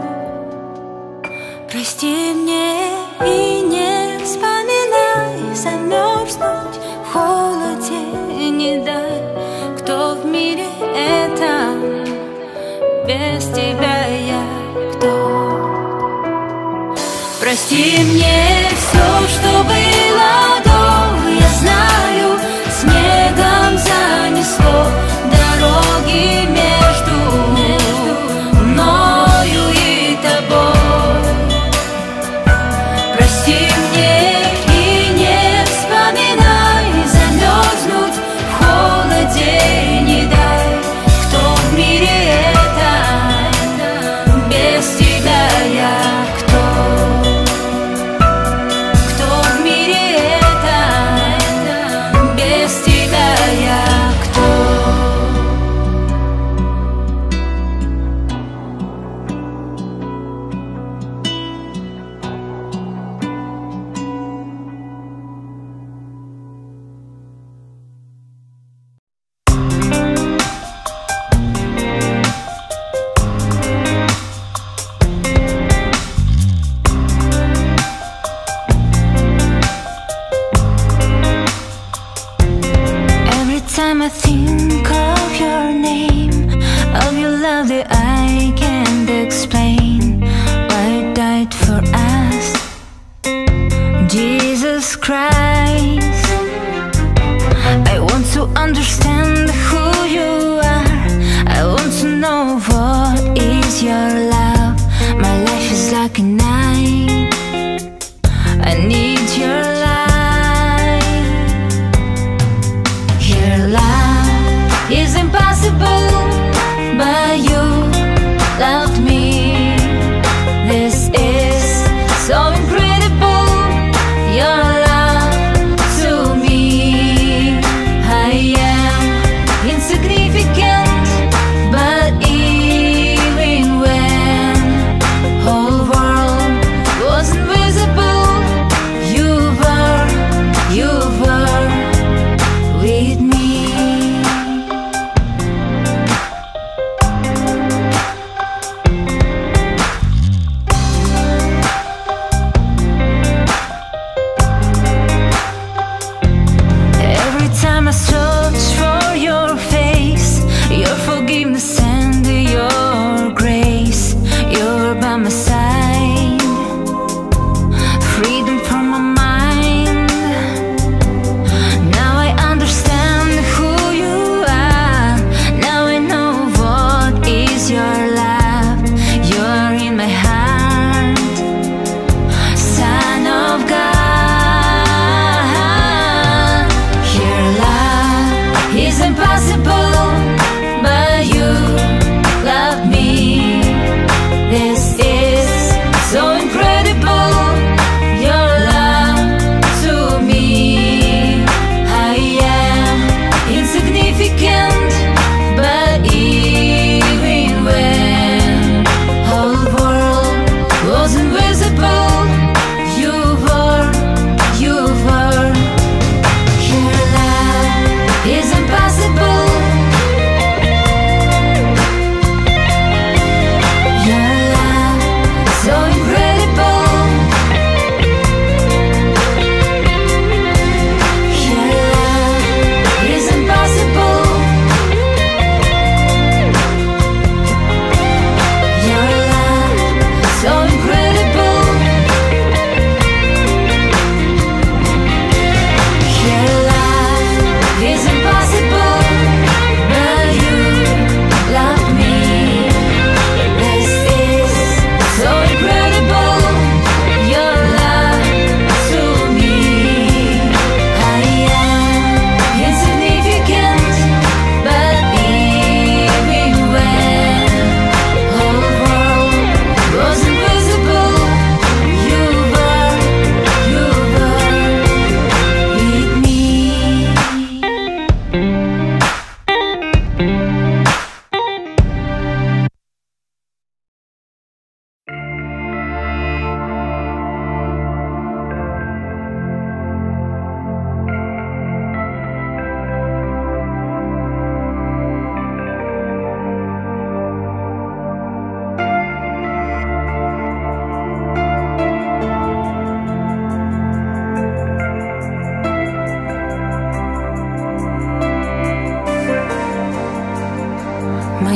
Прости мне и не вспоминай замерзнуть в холоде. Не дай, кто в мире это, без тебя я кто? Прости мне все, что было до. Я знаю, снегом занесло дороги между мною и тобой. Прости мне и не вспоминай замерзнуть в холоде. Не дай, кто в мире это, без тебя я кто? В мире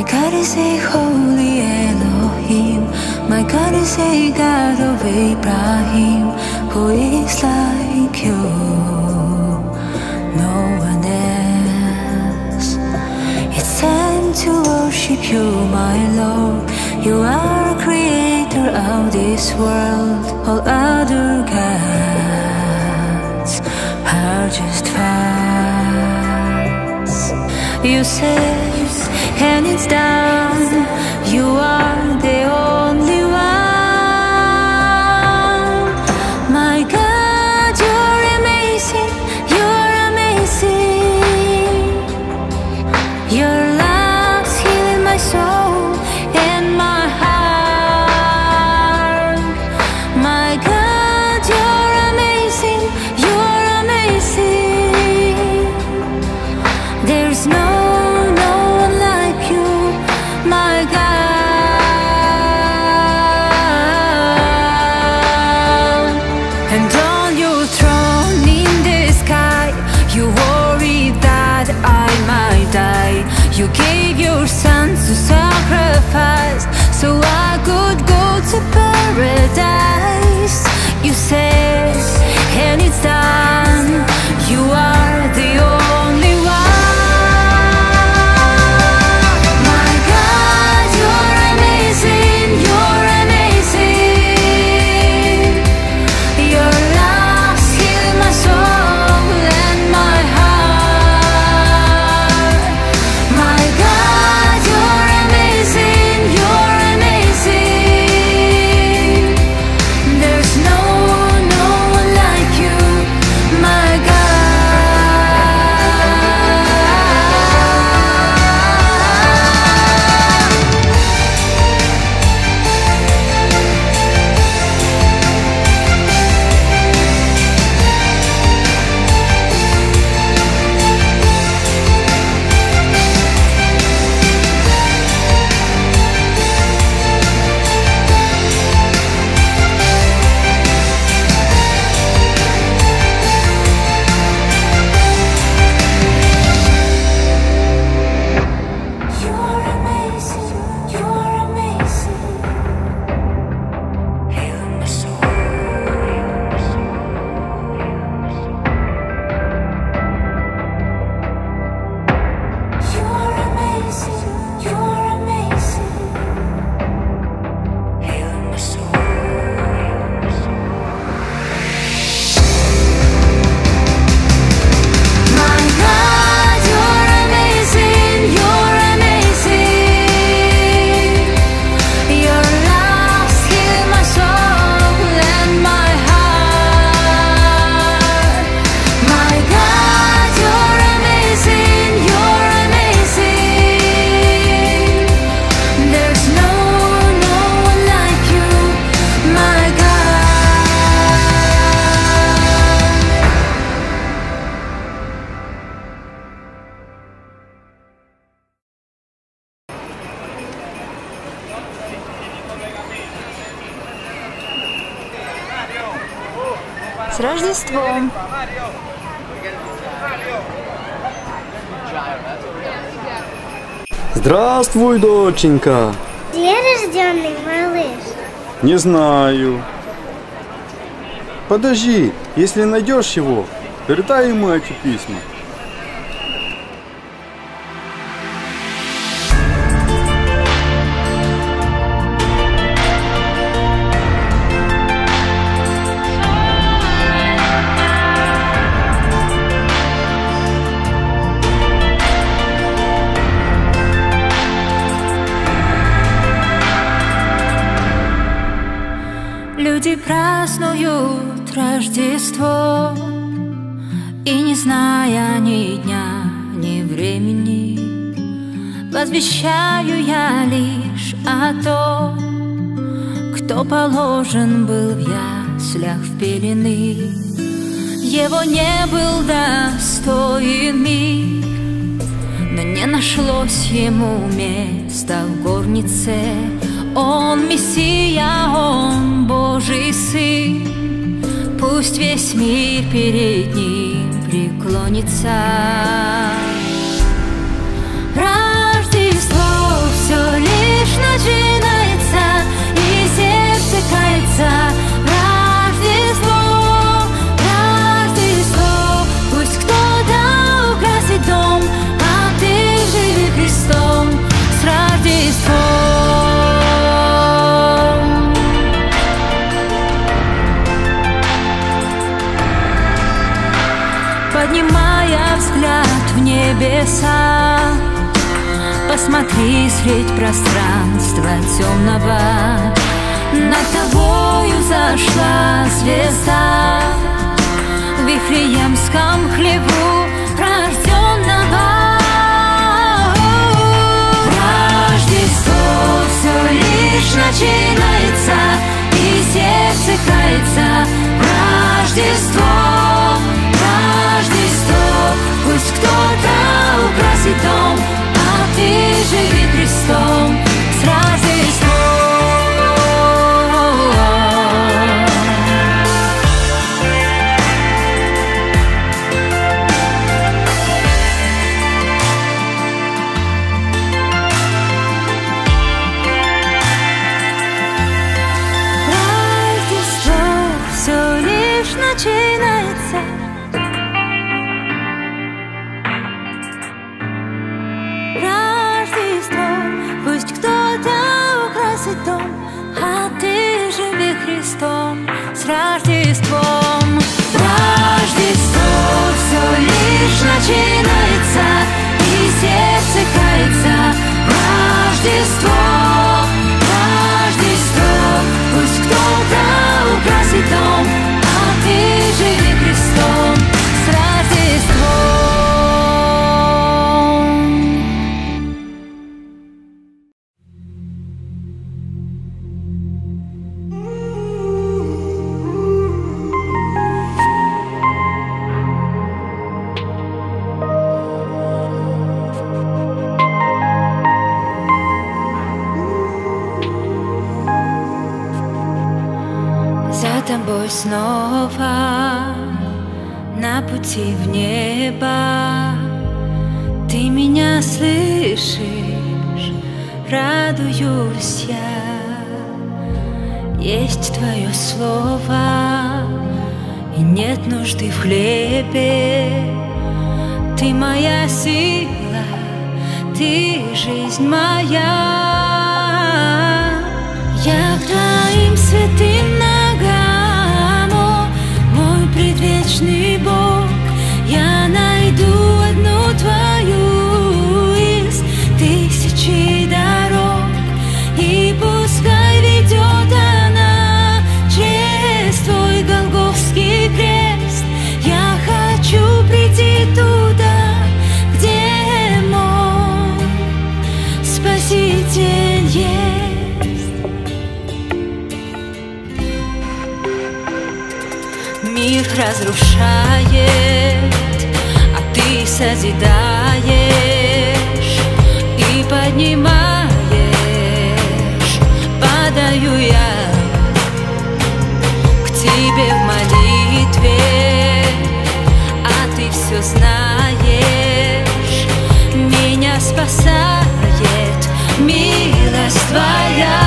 God is a holy Elohim. My God is a God of Abraham. Who is like you? No one else. It's time to worship you, my Lord. You are creator of this world. All other gods are just facts. You say, and it's done. You are the only one. My God, you're amazing. You're amazing. Your love's healing my soul and my heart. My God, you're amazing. You're amazing. There's no one like you, my God. And on your throne in the sky, you worried that I might die. You gave your son to sacrifice so I could go to paradise. You said, and it's done. You are the only one. My God, you're amazing. You're amazing. Your love's healing my soul and my heart. My God, you're amazing. You're amazing. There's no one like you, my God. You're amazing. You're amazing. Heal my soul. You're amazing. You're amazing. Heal my soul. My God, you're amazing. You're amazing. Your love's healing my soul and my heart. My God, you're amazing. You're amazing. There's no one like you, my God. С Рождеством! Здравствуй, доченька. Где рожденный малыш? Не знаю. Подожди, если найдешь его, передай ему эти письма. Люди празднуют Рождество, и не зная ни дня, ни времени, возвещаю я лишь о том, кто положен был в яслях в пелены. Его не был достоин мир, но не нашлось ему места в горнице. Он Мессия, Он Божий Сын, пусть весь мир перед Ним преклонится. Рождество в взгляд в небеса. Посмотри средь пространства темного, над тобою зашла звезда в Вифлеемском хлеву рожденного. Рождество все лишь начинается, и сердце кается. Рождество, Рождество, пусть кто-то украсит дом, а ты живи Христом с Рождеством. Рождество все лишь начинается. Пусть кто-то украсит дом, а ты живи Христом с Рождеством. Рождество все лишь начинается, и сердце кается. Рождество, Рождество, пусть кто-то украсит дом, а ты живи Христом с Рождеством. За тобой снова на пути в небо. Ты меня слышишь, радуюсь я. Есть твое слово, и нет нужды в хлебе. Ты моя сила, ты жизнь моя. Я к твоим святым ногам, о, мой предвечный Бог. Я найду одну твою из тысячи дорог, и пускай ведет она через твой Голгофский крест. Я хочу прийти туда, где мой Спаситель есть. Мир разрушает, а ты созидаешь и поднимаешь. Падаю я к тебе в молитве, а ты все знаешь. Меня спасает милость твоя.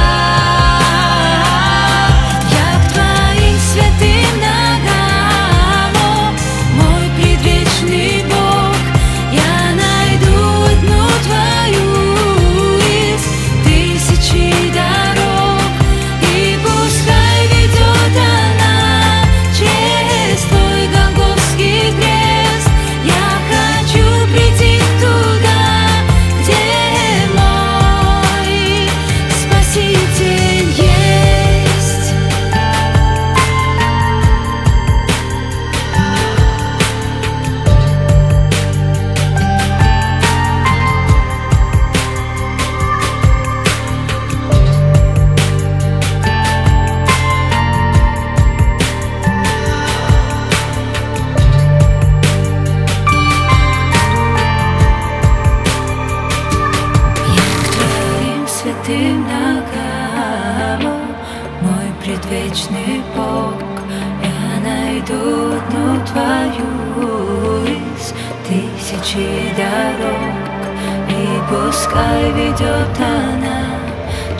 Святым ногам, мой предвечный Бог. Я найду одну твою из тысячи дорог, и пускай ведет она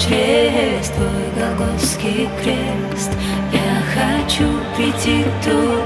через твой Голгофский крест. Я хочу прийти туда,